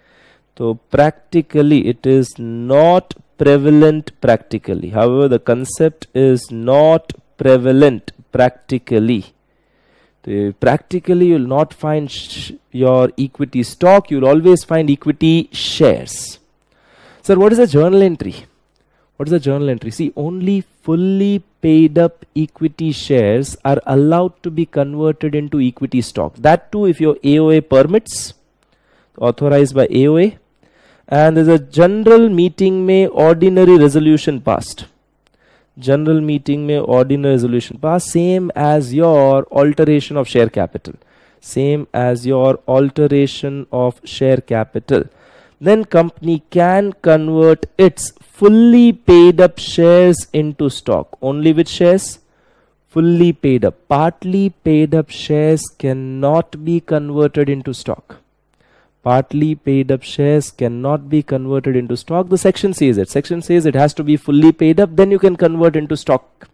So practically it is not prevalent practically. However, the concept is not prevalent practically. The practically you will not find sh your equity stock, you will always find equity shares. Sir, what is a journal entry? What is a journal entry? See, only fully paid up equity shares are allowed to be converted into equity stock. That too if your A O A permits, authorized by A O A, and there is a general meeting में ordinary resolution passed. General meeting में ordinary resolution passed, same as your alteration of share capital. Same as your alteration of share capital. Then company can convert its fully paid up shares into stock. Only which shares? Fully paid up. Partly paid up shares cannot be converted into stock. Partly paid up shares cannot be converted into stock. The section says it. Section says it has to be fully paid up, then you can convert into stock.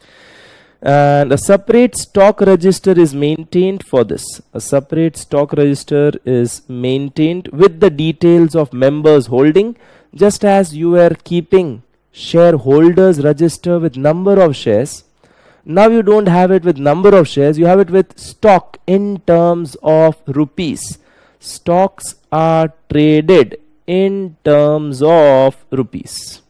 And a separate stock register is maintained for this. A separate stock register is maintained with the details of members holding, just as you were keeping shareholders register with number of shares. Now you don't have it with number of shares, you have it with stock in terms of rupees. Stocks are traded in terms of rupees.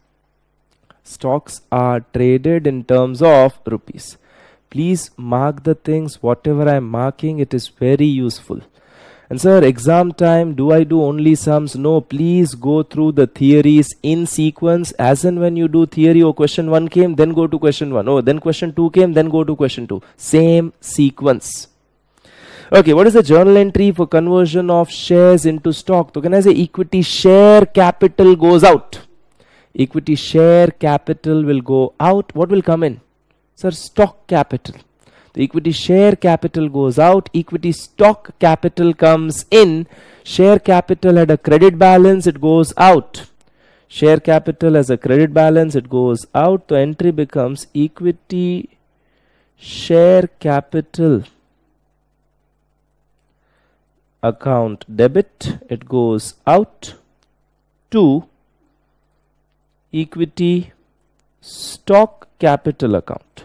Stocks are traded in terms of rupees. Please mark the things, whatever I am marking, it is very useful. And sir, exam time, do I do only sums? No, please go through the theories in sequence. As and when you do theory, oh, question one came, then go to question one. Oh, then question two came, then go to question two. Same sequence. Okay, what is the journal entry for conversion of shares into stock? So can I say equity share capital goes out? Equity share capital will go out. What will come in? Sir, stock capital. The equity share capital goes out. Equity stock capital comes in. Share capital had a credit balance, it goes out. Share capital has a credit balance, it goes out. The entry becomes equity share capital account debit, it goes out to equity stock capital account.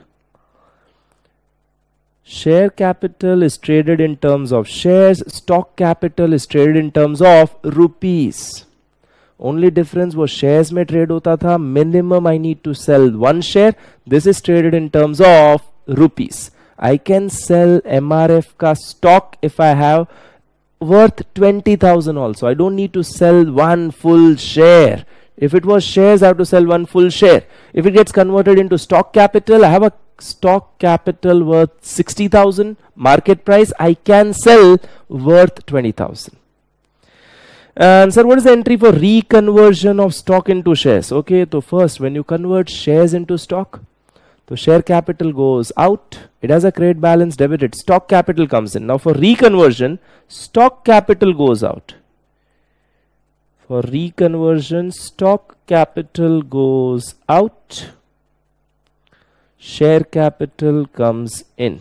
Share capital is traded in terms of shares, stock capital is traded in terms of rupees. Only difference was shares में trade होता था, minimum I need to sell one share. This is traded in terms of rupees. I can sell M R F का stock if I have worth twenty thousand also. I don't need to sell one full share. If it was shares, I have to sell one full share. If it gets converted into stock capital, I have a stock capital worth sixty thousand. Market price, I can sell worth twenty thousand. And sir, what is the entry for reconversion of stock into shares? Okay, so first, when you convert shares into stock, the share capital goes out. It has a credit balance debited. Stock capital comes in. Now for reconversion, stock capital goes out. For reconversion, stock capital goes out. Share capital comes in.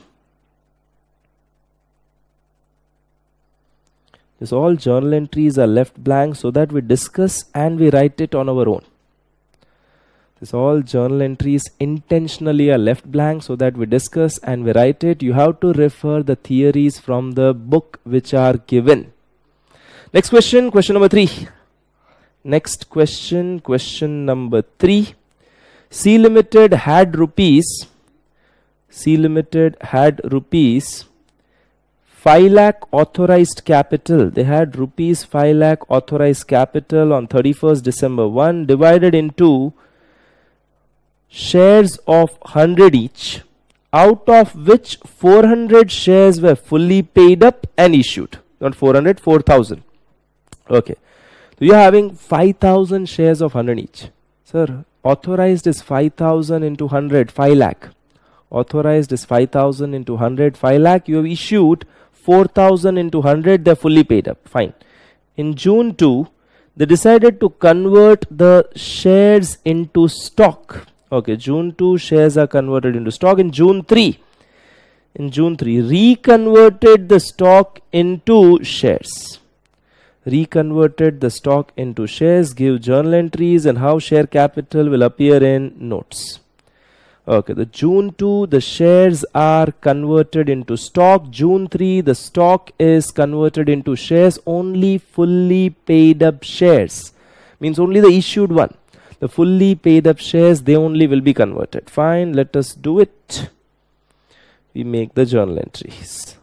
This all journal entries are left blank so that we discuss and we write it on our own. This all journal entries intentionally are left blank so that we discuss and we write it. You have to refer the theories from the book which are given. Next question, question number three. Next question, question number three. C Limited had rupees. C Limited had rupees five lakh authorized capital. They had rupees five lakh authorized capital on thirty-first December first, divided into shares of one hundred each, out of which four hundred shares were fully paid up and issued. Not four hundred, four thousand. Okay. So you are having five thousand shares of one hundred each. Sir, authorized is five thousand into one hundred, five lakh. Authorized is five thousand into one hundred, five lakh. You have issued four thousand into one hundred, they're fully paid up. Fine. In June two, they decided to convert the shares into stock. Okay, June two shares are converted into stock. In June three, in June three, reconverted the stock into shares. Reconverted the stock into shares, give journal entries and how share capital will appear in notes. Okay, the June two, the shares are converted into stock. June three, the stock is converted into shares. Only fully paid up shares, means only the issued one. The fully paid up shares, they only will be converted. Fine, let us do it. We make the journal entries.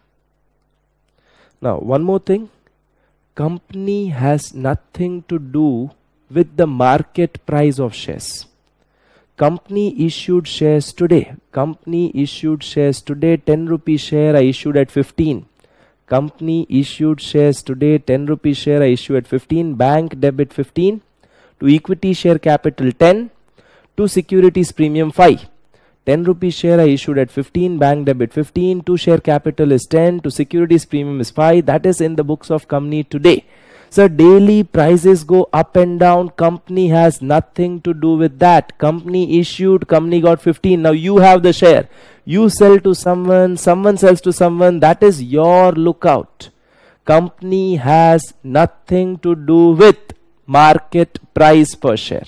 Now, one more thing. Company has nothing to do with the market price of shares. Company issued shares today. Company issued shares today. ten rupee share I issued at fifteen. Company issued shares today. ten rupee share I issue at fifteen. Bank debit fifteen. To equity share capital ten. To securities premium five. ten rupee share I issued at fifteen. Bank debit fifteen. To share capital is ten. To securities premium is five. That is in the books of company today. So daily prices go up and down. Company has nothing to do with that. Company issued, company got fifteen. Now you have the share. You sell to someone, someone sells to someone. That is your lookout. Company has nothing to do with market price per share.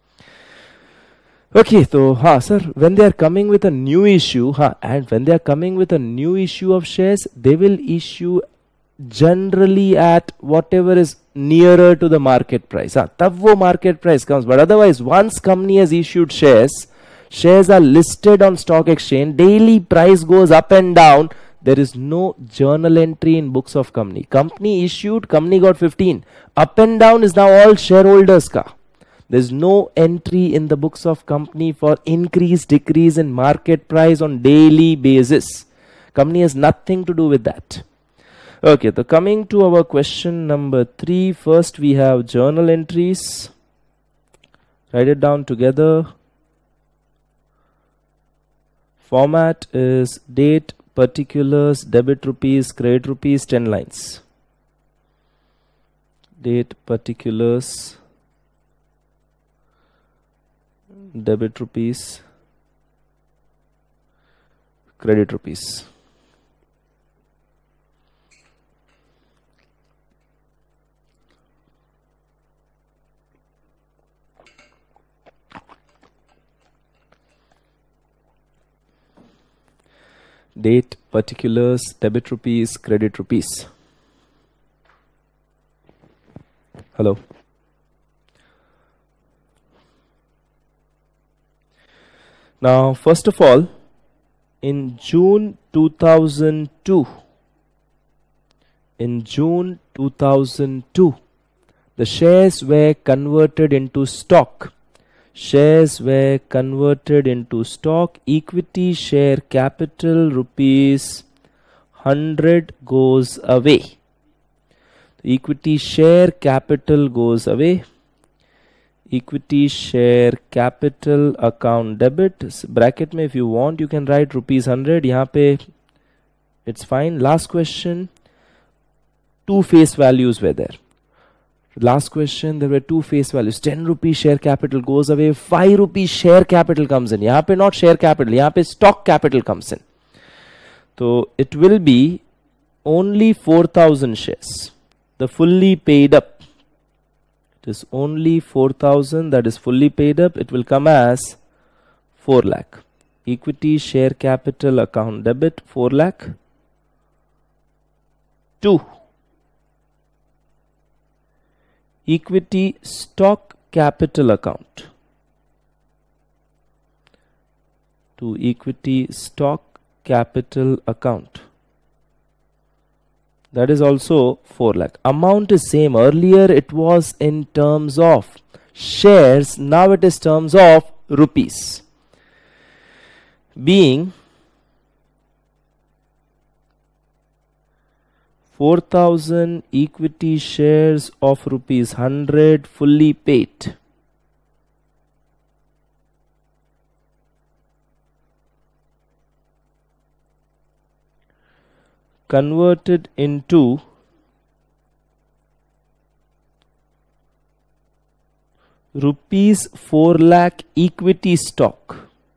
Okay, so, huh, sir, when they are coming with a new issue, huh, and when they are coming with a new issue of shares, they will issue generally at whatever is nearer to the market price. Huh, tab wo market price comes. But otherwise, once company has issued shares, shares are listed on stock exchange, daily price goes up and down. There is no journal entry in books of company. Company issued, company got fifteen. Up and down is now all shareholders ka. There is no entry in the books of company for increase, decrease in market price on daily basis. Company has nothing to do with that. Okay, so coming to our question number three. First we have journal entries. Write it down together. Format is date, particulars, debit rupees, credit rupees, ten lines. Date, particulars, debit rupees, credit rupees. Date, particulars, debit rupees, credit rupees. Hello. Now, first of all, in June two thousand two, in June two thousand two, the shares were converted into stock. Shares were converted into stock. Equity share capital rupees one hundred goes away. The equity share capital goes away. Equity share capital account debit. Bracket में if you want you can write rupees one hundred. यहाँ पे it's fine. Last question. Two face values were there. Last question, there were two face values. ten rupee share capital goes away. five rupee share capital comes in. यहाँ पे not share capital, यहाँ पे stock capital comes in. So it will be only four thousand shares. The fully paid up. It is only four thousand that is fully paid up. It will come as four lakh. Equity share capital account debit four lakh. two. Equity stock capital account. To equity stock capital account. That is also four lakh. Amount is same. Earlier it was in terms of shares. Now it is terms of rupees. Being four thousand equity shares of rupees one hundred fully paid. converted into rupees four lakh equity stock.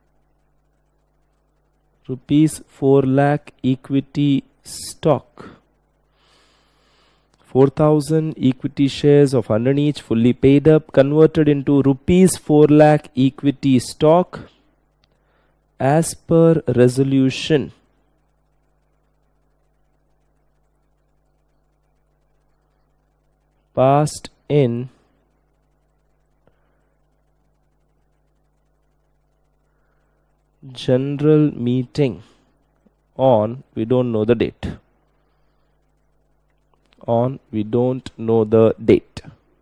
Rupees four lakh equity stock. four thousand equity shares of one hundred each fully paid up, converted into rupees four lakh equity stock as per resolution passed in general meeting on, we don't know the date. On, we don't know the date.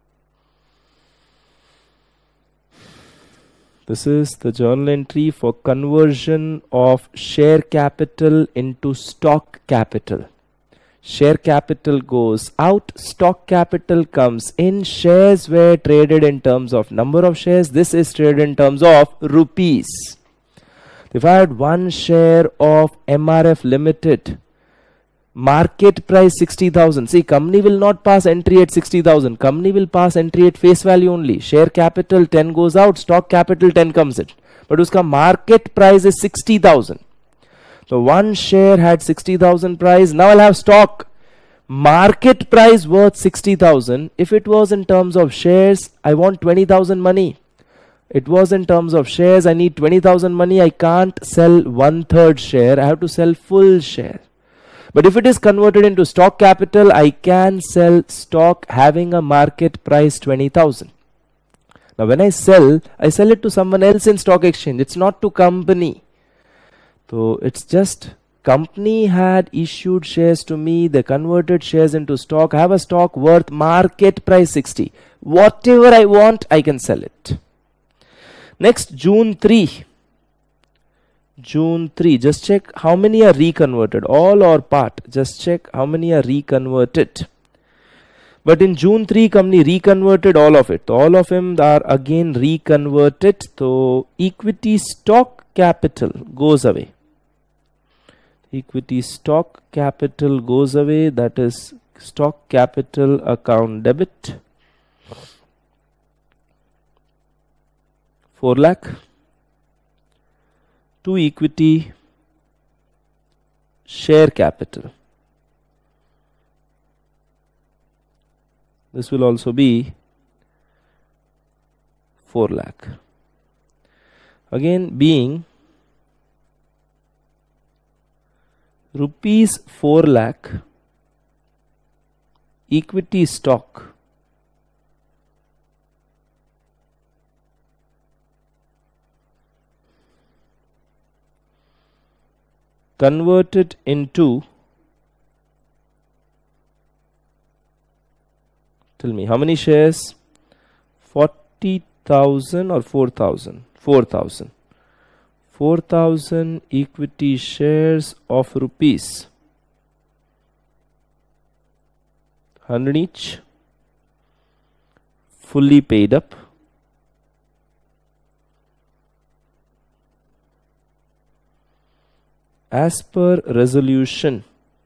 This is the journal entry for conversion of share capital into stock capital. Share capital goes out, stock capital comes in. Shares were traded in terms of number of shares. This is traded in terms of rupees. If I had one share of M R F Limited, market price sixty thousand. See, company will not pass entry at sixty thousand. Company will pass entry at face value only. Share capital ten goes out, stock capital ten comes in. But uska market price is sixty thousand. So one share had sixty thousand price. Now I'll have stock. Market price worth sixty thousand. If it was in terms of shares, I want twenty thousand money. It was in terms of shares, I need twenty thousand money. I can't sell one third share. I have to sell full share. But if it is converted into stock capital, I can sell stock having a market price twenty thousand. Now when I sell, I sell it to someone else in stock exchange. It's not to company. So it's just company had issued shares to me. They converted shares into stock. I have a stock worth market price sixty. Whatever I want, I can sell it. Next, June third. June third. Just check how many are reconverted. All or part. Just check how many are reconverted. But in June third, company reconverted all of it. All of them are again reconverted. So equity stock capital goes away. Equity stock capital goes away. That is stock capital account debit. four lakh. To equity share capital. This will also be four lakh. Again, being rupees four lakh equity stock converted into, tell me how many shares? forty thousand or four thousand? four thousand. four thousand equity shares of rupees one hundred each, fully paid up. As per resolution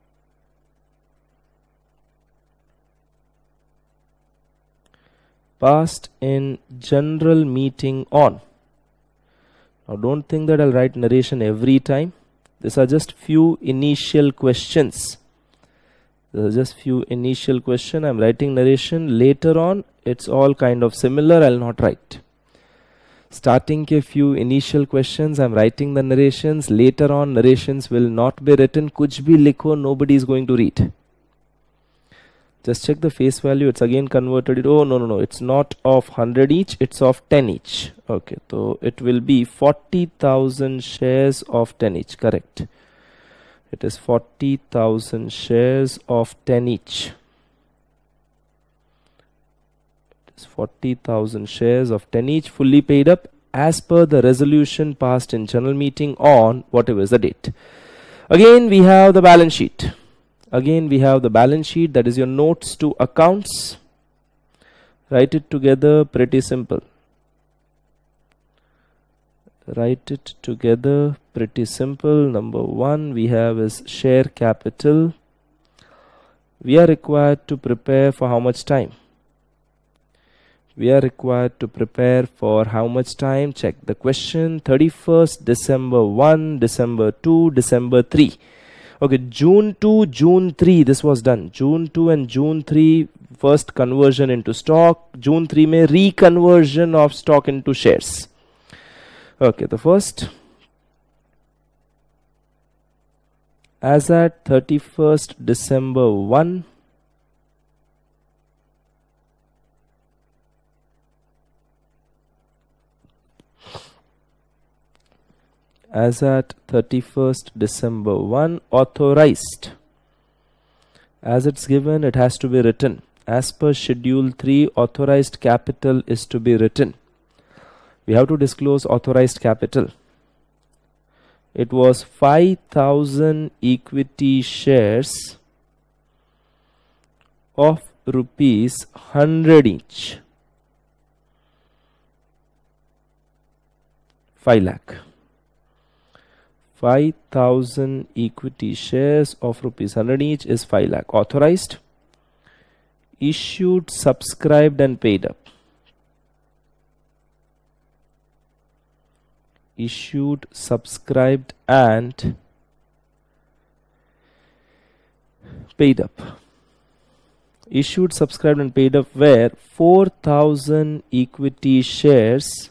passed in general meeting on. Now don't think that I'll write narration every time. These are just few initial questions. These are just few initial questions. I'm writing narration. Later on, it's all kind of similar. I'll not write. Starting a few initial questions, I'm writing the narrations. Later on, narrations will not be written. Kuch bhi likho, nobody is going to read. Just check the face value. It's again converted. Oh, no, no, no. It's not of one hundred each. It's of ten each. Okay. So it will be forty thousand shares of ten each. Correct. It is forty thousand shares of ten each. It is forty thousand shares of ten each, fully paid up as per the resolution passed in general meeting on whatever is the date. Again, we have the balance sheet. Again, we have the balance sheet. That is your notes to accounts. Write it together, pretty simple. Write it together, pretty simple. Number one we have is share capital. We are required to prepare for how much time? We are required to prepare for how much time? Check the question. thirty-first December one, December two, December three. Okay, June two, June three, this was done. June two and June three, first conversion into stock. June three may reconversion of stock into shares. Okay, the first. As at thirty-first December one, as at thirty-first December one, authorized. As it's given, it has to be written. As per Schedule three, authorized capital is to be written. We have to disclose authorized capital. It was five thousand equity shares of rupees one hundred each. five lakh. five thousand equity shares of rupees one hundred each is five lakh. Authorized, issued, subscribed and paid up. Issued, subscribed and paid up. Issued, subscribed and paid up were four thousand equity shares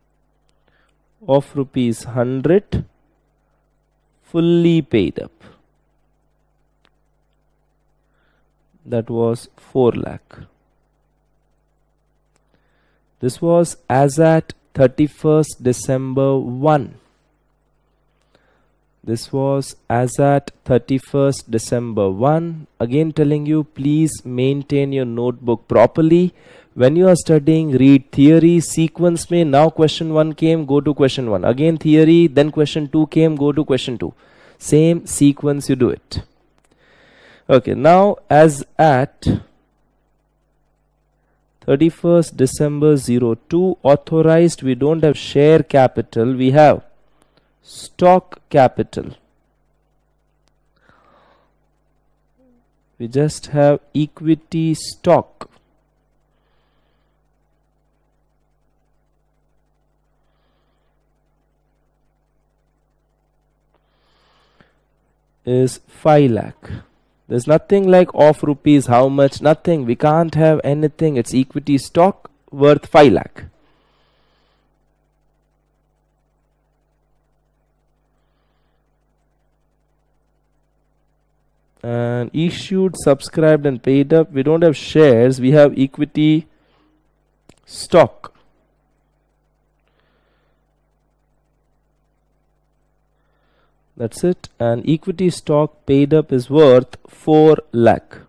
of rupees one hundred fully paid up. That was four lakh. This was as at thirty-first December one. This was as at thirty-first December one. Again telling you, please maintain your notebook properly. When you are studying, read theory, sequence may now question one came, go to question one. Again theory, then question two came, go to question two. Same sequence you do it. Okay, now as at thirty-first December zero two, authorized, we don't have share capital, we have stock capital. We just have equity stock. Is five lakh. There's nothing like of rupees how much, nothing. We can't have anything. It's equity stock worth five lakh. And issued, subscribed and paid up. We don't have shares. We have equity stock. That's it. And equity stock paid up is worth four lakh.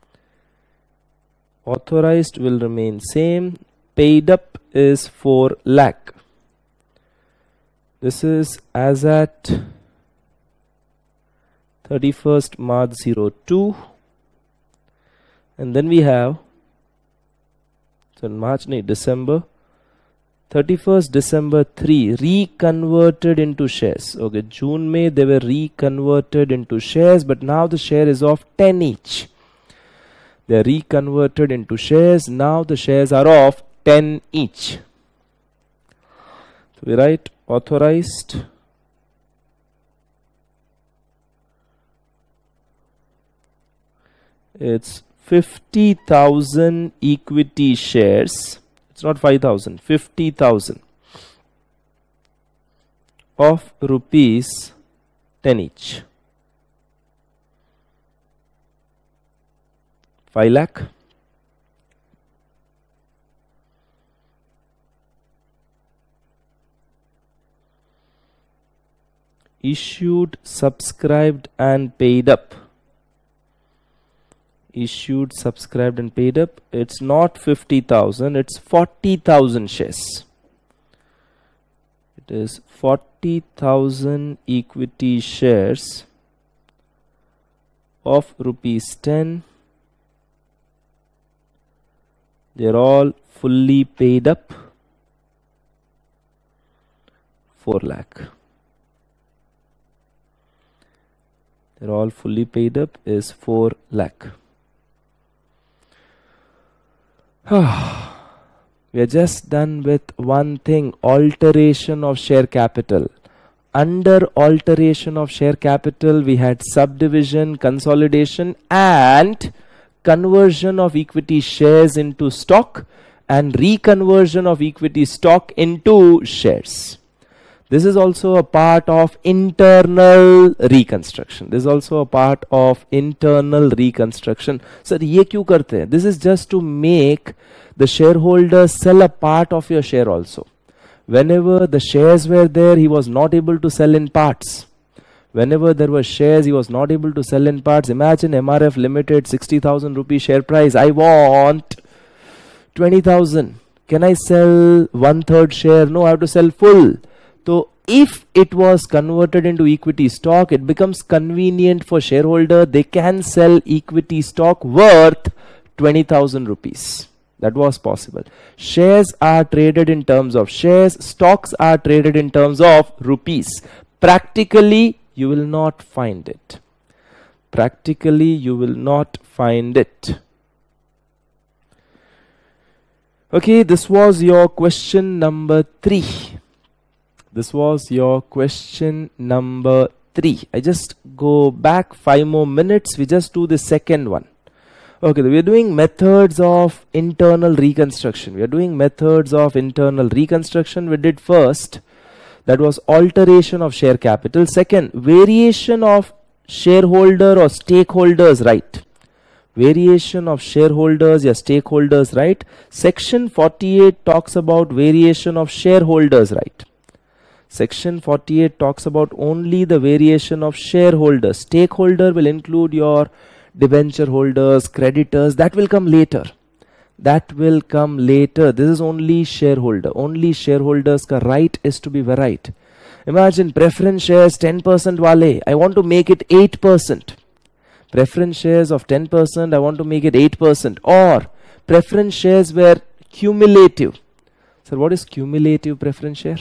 Authorized will remain same. Paid up is four lakh. This is as at thirty-first March zero two. And then we have, so in March, no, December. thirty-first December three, reconverted into shares. Okay, June, May, they were reconverted into shares, but now the share is of ten each. They are reconverted into shares. Now the shares are of ten each. So we write authorized it's fifty thousand equity shares. It's not five thousand, fifty thousand of rupees ten each. five lakh. Issued, subscribed and paid up. Issued, subscribed and paid up. It's not fifty thousand, it's forty thousand shares. It is forty thousand equity shares of rupees ten. They're all fully paid up. four lakh. They're all fully paid up is four lakh. We are just done with one thing, alteration of share capital. Under alteration of share capital, we had subdivision, consolidation and conversion of equity shares into stock and reconversion of equity stock into shares. This is also a part of internal reconstruction. This is also a part of internal reconstruction. Sir, ye kyun karte hain? This is just to make the shareholder sell a part of your share also. Whenever the shares were there, he was not able to sell in parts. Whenever there were shares, he was not able to sell in parts. Imagine M R F Limited, sixty thousand rupee share price. I want twenty thousand. Can I sell one third share? No, I have to sell full. So if it was converted into equity stock, it becomes convenient for shareholder. They can sell equity stock worth twenty thousand rupees. That was possible. Shares are traded in terms of shares. Stocks are traded in terms of rupees. Practically, you will not find it. Practically, you will not find it. Okay, this was your question number three. This was your question number three. I just go back five more minutes. We just do the second one. Okay, we are doing methods of internal reconstruction. We are doing methods of internal reconstruction. We did first, that was alteration of share capital. Second, variation of shareholder or stakeholders right. Variation of shareholders or stakeholders right. Section forty-eight talks about variation of shareholders right. Section forty-eight talks about only the variation of shareholders. Stakeholder will include your debenture holders, creditors. That will come later. That will come later. This is only shareholder. Only shareholders ka right is to be varied. Imagine preference shares ten percent wale. I want to make it eight percent. Preference shares of ten percent. I want to make it eight percent. Or preference shares were cumulative. Sir, what is cumulative preference share?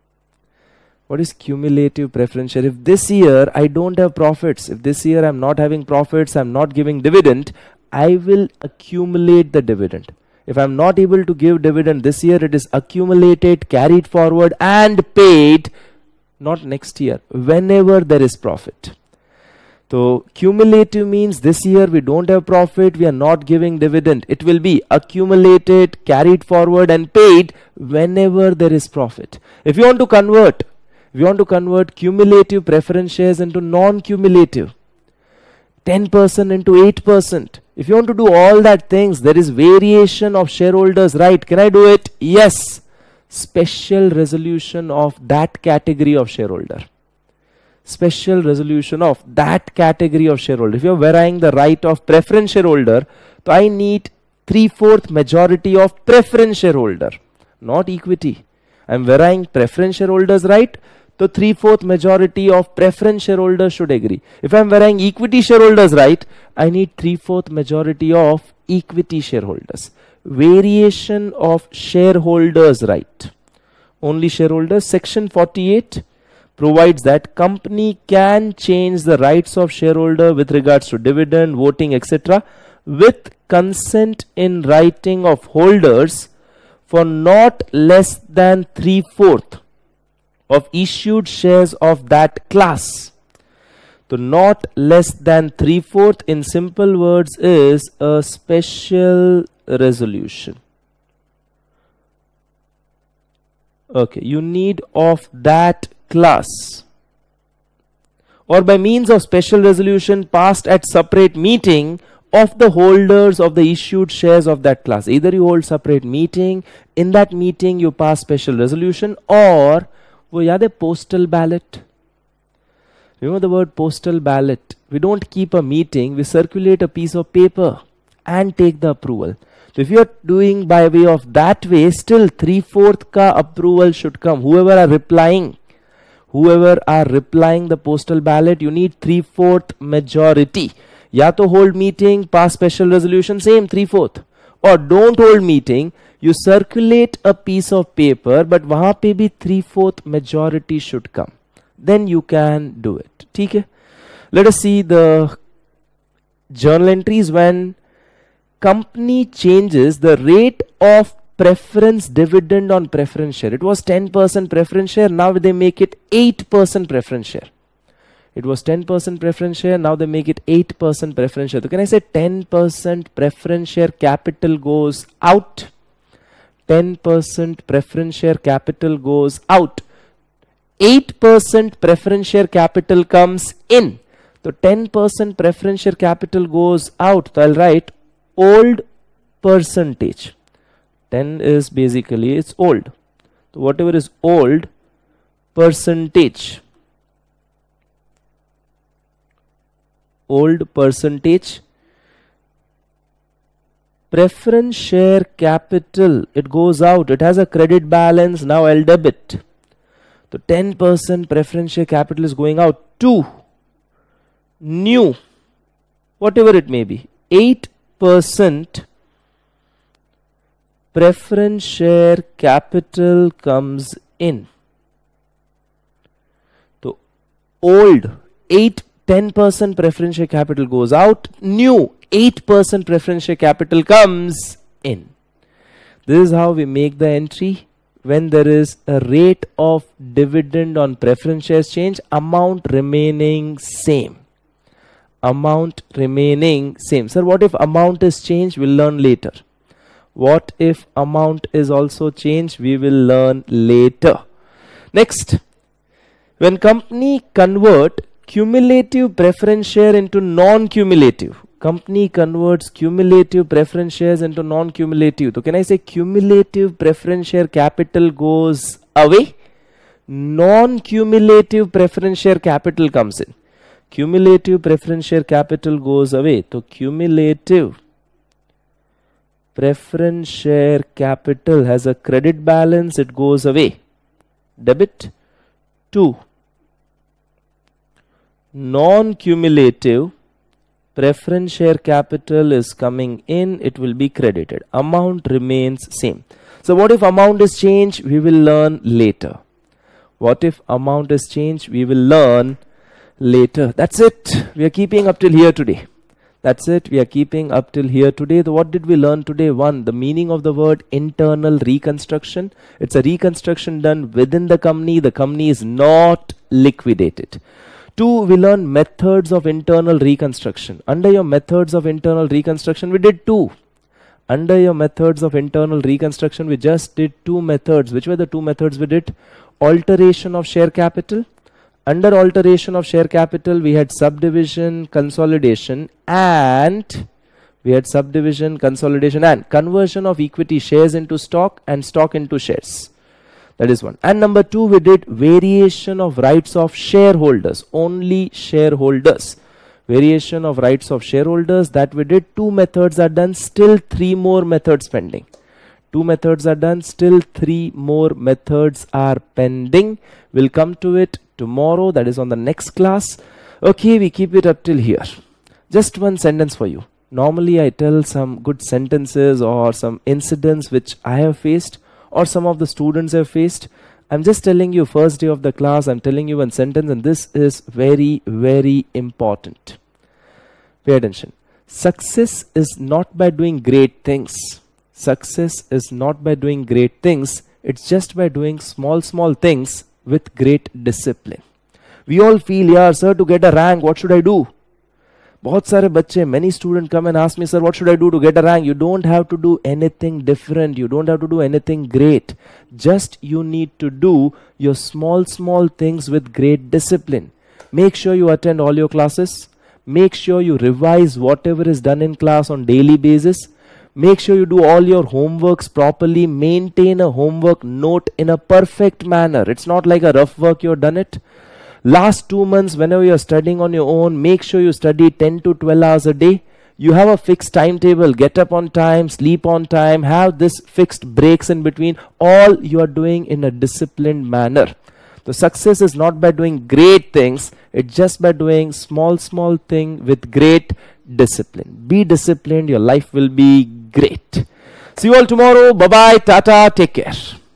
What is cumulative preference share? If this year I don't have profits, if this year I'm not having profits, I'm not giving dividend, I will accumulate the dividend. If I'm not able to give dividend this year, it is accumulated, carried forward and paid, not next year, whenever there is profit. So cumulative means this year we don't have profit, we are not giving dividend. It will be accumulated, carried forward and paid whenever there is profit. If you want to convert, if you want to convert cumulative preference shares into non-cumulative, ten percent into eight percent. If you want to do all that things, there is variation of shareholders right. Can I do it? Yes. Special resolution of that category of shareholder. Special resolution of that category of shareholder. If you are varying the right of preference shareholder, so I need three-fourth majority of preference shareholder, not equity. I am varying preference shareholders right, so three-fourth majority of preference shareholders should agree. If I am varying equity shareholders right, I need three-fourth majority of equity shareholders. Variation of shareholders right. Only shareholders. Section forty-eight provides that company can change the rights of shareholder with regards to dividend, voting, et cetera with consent in writing of holders for not less than three-fourth of issued shares of that class. So not less than three-fourth in simple words is a special resolution. Okay, you need of that class, or by means of special resolution passed at separate meeting of the holders of the issued shares of that class. Either you hold separate meeting, in that meeting you pass special resolution, or wo yaad hai postal ballot. Remember the word postal ballot. We don't keep a meeting, we circulate a piece of paper and take the approval. So if you are doing by way of that way, still three-fourth ka approval should come. Whoever are replying, whoever are replying the postal ballot, you need three-fourth majority. Ya to hold meeting, pass special resolution, same three-fourth. Or don't hold meeting, you circulate a piece of paper, but wahan pe bhi three-fourth majority should come. Then you can do it. Okay? Let us see the journal entries when company changes the rate of preference dividend on preference share. It was ten percent preference share, now they make it eight percent preference share. It was ten percent preference share, now they make it eight percent preference share. So can I say ten percent preference share capital goes out? ten percent preference share capital goes out. eight percent preference share capital comes in. So ten percent preference share capital goes out. So I'll write old percentage. ten is basically, it's old. So whatever is old percentage. Old percentage. Preference share capital, it goes out. It has a credit balance. Now I'll debit. So ten percent preference share capital is going out to new, whatever it may be, eight percent preference share capital comes in. So old eight, ten percent preference share capital goes out, new eight percent preference share capital comes in. This is how we make the entry. When there is a rate of dividend on preference shares change, amount remaining same. Amount remaining same. Sir, what if amount is changed? We'll learn later. What if amount is also changed? We will learn later. Next, when company convert cumulative preference share into non-cumulative, company converts cumulative preference shares into non-cumulative. So can I say cumulative preference share capital goes away? Non-cumulative preference share capital comes in. Cumulative preference share capital goes away. So cumulative preference share capital has a credit balance, it goes away. Debit. Two, non-cumulative preference share capital is coming in, it will be credited. Amount remains same. So what if amount is changed? We will learn later. What if amount is changed? We will learn later. That's it. We are keeping up till here today. That's it. We are keeping up till here today. So what did we learn today? One, the meaning of the word internal reconstruction. It's a reconstruction done within the company. The company is not liquidated. Two, we learn methods of internal reconstruction. Under your methods of internal reconstruction, we did two. Under your methods of internal reconstruction, we just did two methods. Which were the two methods we did? Alteration of share capital. Under alteration of share capital, we had subdivision, consolidation, and we had subdivision, consolidation, and conversion of equity shares into stock and stock into shares. That is one. And number two, we did variation of rights of shareholders, only shareholders. Variation of rights of shareholders, that we did. Two methods are done, still three more methods pending. Two methods are done, still three more methods are pending. We'll come to it tomorrow, that is on the next class. Okay, we keep it up till here. Just one sentence for you. Normally I tell some good sentences or some incidents which I have faced or some of the students have faced. I'm just telling you first day of the class, I'm telling you one sentence, and this is very, very important. Pay attention. Success is not by doing great things. Success is not by doing great things. It's just by doing small, small things with great discipline. We all feel, yeah, sir, to get a rank, what should I do? बहुत सारे बच्चे, many students come and ask me, sir, what should I do to get a rank? You don't have to do anything different. You don't have to do anything great. Just you need to do your small, small things with great discipline. Make sure you attend all your classes. Make sure you revise whatever is done in class on daily basis. Make sure you do all your homeworks properly. Maintain a homework note in a perfect manner. It's not like a rough work you've done it. Last two months, whenever you're studying on your own, make sure you study ten to twelve hours a day. You have a fixed timetable. Get up on time, sleep on time, have this fixed breaks in between. All you are doing in a disciplined manner. The success is not by doing great things. It's just by doing small, small thing with great discipline. Be disciplined. Your life will be great. See you all tomorrow. Bye-bye. Tata. Take care.